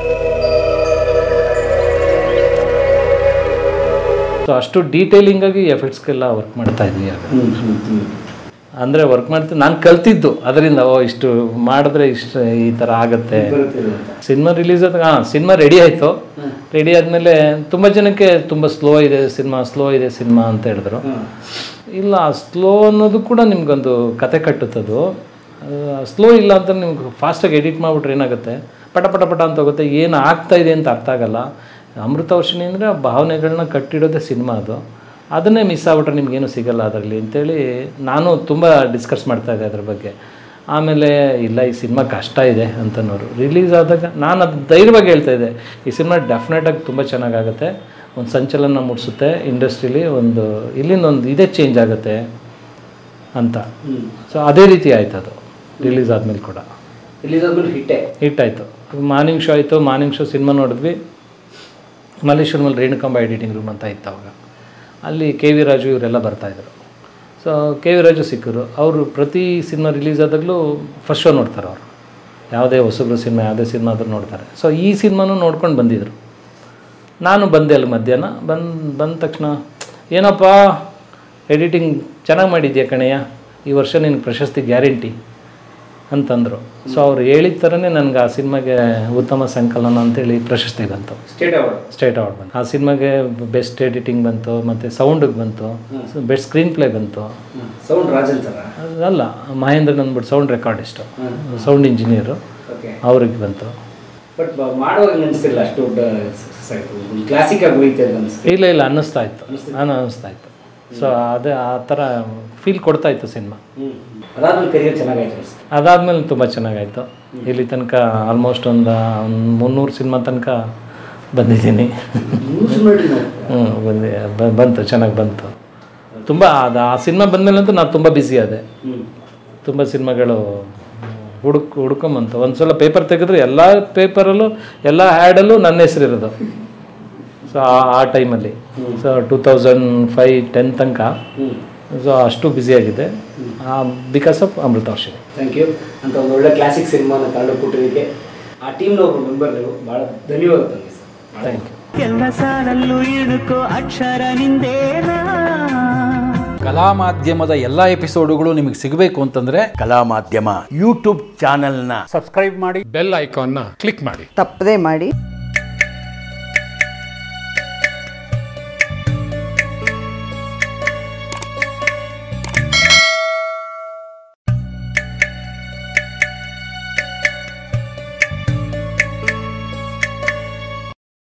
ಸೊ ಅಷ್ಟು ಡೀಟೇಲಿಂಗಾಗಿ ಎಫೆಕ್ಟ್ಸ್ಗೆಲ್ಲ ವರ್ಕ್ ಮಾಡ್ತಾ ಇದ್ವಿ ಆಗ. ಅಂದರೆ ವರ್ಕ್ ಮಾಡ್ತೀನಿ, ನಾನು ಕಲ್ತಿದ್ದು ಅದರಿಂದ. ಓ ಇಷ್ಟು ಮಾಡಿದ್ರೆ ಇಷ್ಟು ಈ ಥರ ಆಗುತ್ತೆ. ಸಿನಿಮಾ ರಿಲೀಸ್ ಆದಾಗ ಹಾಂ ಸಿನಿಮಾ ರೆಡಿ ಆಯಿತು. ರೆಡಿ ಆದಮೇಲೆ ತುಂಬ ಜನಕ್ಕೆ ತುಂಬ ಸ್ಲೋ ಇದೆ ಸಿನಿಮಾ, ಸ್ಲೋ ಇದೆ ಸಿನಿಮಾ ಅಂತ ಹೇಳಿದ್ರು. ಇಲ್ಲ, ಸ್ಲೋ ಅನ್ನೋದು ಕೂಡ ನಿಮ್ಗೊಂದು ಕತೆ ಕಟ್ಟುತ್ತದು. ಸ್ಲೋ ಇಲ್ಲ ಅಂತ ನಿಮ್ಗೆ ಫಾಸ್ಟಾಗಿ ಎಡಿಟ್ ಮಾಡಿಬಿಟ್ರೆ ಏನಾಗುತ್ತೆ, ಪಟ ಪಟ ಪಟ ಅಂತ ಹೋಗುತ್ತೆ, ಏನು ಆಗ್ತಾಯಿದೆ ಅಂತ ಅರ್ಥ ಆಗಲ್ಲ. ಅಮೃತವರ್ಷಿಣಿ ಅಂದರೆ ಆ ಭಾವನೆಗಳನ್ನ ಕಟ್ಟಿಡೋದೇ ಸಿನಿಮಾ ಅದು. ಅದನ್ನೇ ಮಿಸ್ ಆಗ್ಬಿಟ್ರೆ ನಿಮಗೇನು ಸಿಗಲ್ಲ ಅದರಲ್ಲಿ ಅಂತೇಳಿ ನಾನು ತುಂಬ ಡಿಸ್ಕಸ್ ಮಾಡ್ತಾಯಿದ್ದೆ ಅದ್ರ ಬಗ್ಗೆ. ಆಮೇಲೆ ಇಲ್ಲ ಈ ಸಿನಿಮಾ ಕಷ್ಟ ಇದೆ ಅಂತನೋರು. ರಿಲೀಸ್ ಆದಾಗ ನಾನು ಅದು ಧೈರ್ಯವಾಗಿ ಹೇಳ್ತಾಯಿದ್ದೆ, ಈ ಸಿನಿಮಾ ಡೆಫಿನೆಟಾಗಿ ತುಂಬ ಚೆನ್ನಾಗಾಗುತ್ತೆ, ಒಂದು ಸಂಚಲನ ಮೂಡಿಸುತ್ತೆ ಇಂಡಸ್ಟ್ರೀಲಿ, ಒಂದು ಇಲ್ಲಿಂದ ಒಂದು ಇದೇ ಚೇಂಜ್ ಆಗುತ್ತೆ ಅಂತ. ಸೊ ಅದೇ ರೀತಿ ಆಯ್ತು ಅದು ರಿಲೀಸ್ ಆದಮೇಲೆ ಕೂಡ. ರಿಲೀಸ್ ಆದಮೇಲೆ ಹಿಟ್ಟೆ ಹಿಟ್ ಆಯಿತು. ಮಾರ್ನಿಂಗ್ ಶೋ ಆಯಿತು. ಮಾರ್ನಿಂಗ್ ಶೋ ಸಿನಿಮಾ ನೋಡಿದ್ವಿ, ಮಲ್ಲೇಶ್ವರಮಲ್ಲಿ ರೇಣುಕಾಂಬ ಎಡಿಟಿಂಗ್ ರೂಮ್ ಅಂತ ಇತ್ತು ಅವಾಗ. ಅಲ್ಲಿ ಕೆ ವಿ ರಾಜು ಇವರೆಲ್ಲ ಬರ್ತಾಯಿದ್ರು. ಸೊ ಕೆ ವಿ ರಾಜು ಸಿಕ್ಕರು. ಅವರು ಪ್ರತಿ ಸಿನಿಮಾ ರಿಲೀಸ್ ಆದಾಗಲೂ ಫಸ್ಟ್ ಶೋ ನೋಡ್ತಾರೆ ಅವರು. ಯಾವುದೇ ಹೊಸಬ್ರು ಸಿನಿಮಾ ಯಾವುದೇ ಸಿನಿಮಾ ಆದರೂ ನೋಡ್ತಾರೆ. ಸೊ ಈ ಸಿನಿಮಾನೂ ನೋಡ್ಕೊಂಡು ಬಂದಿದ್ದರು. ನಾನು ಬಂದೆ ಅಲ್ಲಿ ಮಧ್ಯಾಹ್ನ. ಬಂದು ಬಂದ ತಕ್ಷಣ ಏನಪ್ಪ ಎಡಿಟಿಂಗ್ ಚೆನ್ನಾಗಿ ಮಾಡಿದ್ಯಾ ಕಣಯ್ಯ, ಈ ವರ್ಷ ನಿನಗೆ ಪ್ರಶಸ್ತಿ ಗ್ಯಾರಂಟಿ ಅಂತಂದರು. ಸೊ ಅವ್ರು ಹೇಳಿದ ಥರನೇ ನನಗೆ ಆ ಸಿನಿಮಾಗೆ ಉತ್ತಮ ಸಂಕಲನ ಅಂತೇಳಿ ಪ್ರಶಸ್ತಿ ಬಂತು, ಸ್ಟೇಟ್ ಅವಾರ್ಡ್ ಸ್ಟೇಟ್ ಅವಾರ್ಡ್ ಬಂತು. ಆ ಸಿನಿಮಾಗೆ ಬೆಸ್ಟ್ ಎಡಿಟಿಂಗ್ ಬಂತು, ಮತ್ತು ಸೌಂಡಿಗೆ ಬಂತು, ಬೆಸ್ಟ್ ಸ್ಕ್ರೀನ್ ಪ್ಲೇ ಬಂತು. ಸೌಂಡ್ ರಾಜನ್ ಸರ ಅಲ್ಲ, ಮಹೇಂದ್ರನ್ ಅಂದ್ಬಿಟ್ಟು ಸೌಂಡ್ ರೆಕಾರ್ಡಿಸ್ಟು, ಸೌಂಡ್ ಇಂಜಿನಿಯರು, ಅವ್ರಿಗೆ ಬಂತು. ಬಟ್ ಮಾಡುವಾಗ ಅನಿಸ್ತಿಲ್ಲ ಅಷ್ಟು ಸಕ್ಸಸ್ ಆಯಿತು, ಕ್ಲಾಸಿಕ್ ಆಗಿ ಹೋಯ್ತು ಅಂತ ಅನಿಸ್ತು. ಇಲ್ಲ ಇಲ್ಲ ಅನ್ನಿಸ್ತಾ ಇತ್ತು, ನಾನು ಅನ್ನಿಸ್ತಾ ಇತ್ತು. ಸೊ ಅದೇ ಆ ಥರ ಫೀಲ್ ಕೊಡ್ತಾ ಇತ್ತು ಸಿನಿಮಾ. ಅದಾದ್ಮೇಲೆ ಕರಿಯರ್ ಚೆನ್ನಾಗಾಯ್ತು. ಅದಾದಮೇಲೆ ತುಂಬ ಚೆನ್ನಾಗಾಯಿತು. ಇಲ್ಲಿ ತನಕ ಆಲ್ಮೋಸ್ಟ್ ಒಂದು ಒಂದು ಮುನ್ನೂರು ಸಿನಿಮಾ ತನಕ ಬಂದಿದ್ದೀನಿ. ಹ್ಞೂ ಬಂದು ಬಂತು, ಚೆನ್ನಾಗಿ ಬಂತು. ತುಂಬ ಅದು ಆ ಸಿನಿಮಾ ಬಂದಮೇಲಂತೂ ನಾನು ತುಂಬ ಬ್ಯುಸಿ ಆದೆ. ತುಂಬ ಸಿನಿಮಾಗಳು ಹುಡುಕ್ ಹುಡ್ಕೊಂಬಂತು. ಒಂದು ಸಲ ಪೇಪರ್ ತೆಗೆದ್ರೆ ಎಲ್ಲ ಪೇಪರಲ್ಲೂ ಎಲ್ಲ ಹ್ಯಾಡಲ್ಲೂ ನನ್ನ ಹೆಸರು ಇರೋದು. ಸೊ ಆ ಟೈಮಲ್ಲಿ ಸೊ ಟೂ ತೌಸಂಡ್ ಫೈ ಟೆನ್ ತನಕ ಸೊ ಅಷ್ಟು ಬ್ಯುಸಿಯಾಗಿದೆ because of Amrutha Varshini. Thank you ಅಂತ ಒಂದು ಒಳ್ಳೆ ಕ್ಲಾಸಿಕ್ ಸಿನಿಮಾನ ತಂಡ ಕೊಟ್ಟಿದ್ದಕ್ಕೆ ಆ ಟೀಮ್ನ ಒಬ್ಬರು ಮೆಂಬರ್ ನೀವು ಭಾಳ ಧನ್ಯವಾದ ತಂದೆ ಸರ್. Thank you. ಎಲ್ಲ ಸಾಲಲ್ಲೂ ಇಣುಕೋ ಅಕ್ಷರ ನಿಂದೇನಾ. ಕಲಾ ಮಾಧ್ಯಮದ ಎಲ್ಲ ಎಪಿಸೋಡುಗಳು ನಿಮಗೆ ಸಿಗಬೇಕು ಅಂತಂದ್ರೆ ಕಲಾ ಮಾಧ್ಯಮ ಯೂಟ್ಯೂಬ್ ಚಾನೆಲ್ನ ಸಬ್ಸ್ಕ್ರೈಬ್ ಮಾಡಿ, ಬೆಲ್ ಐಕಾನ್ನ ಕ್ಲಿಕ್ ಮಾಡಿ. ತಪ್ಪದೇ ಮಾಡಿ.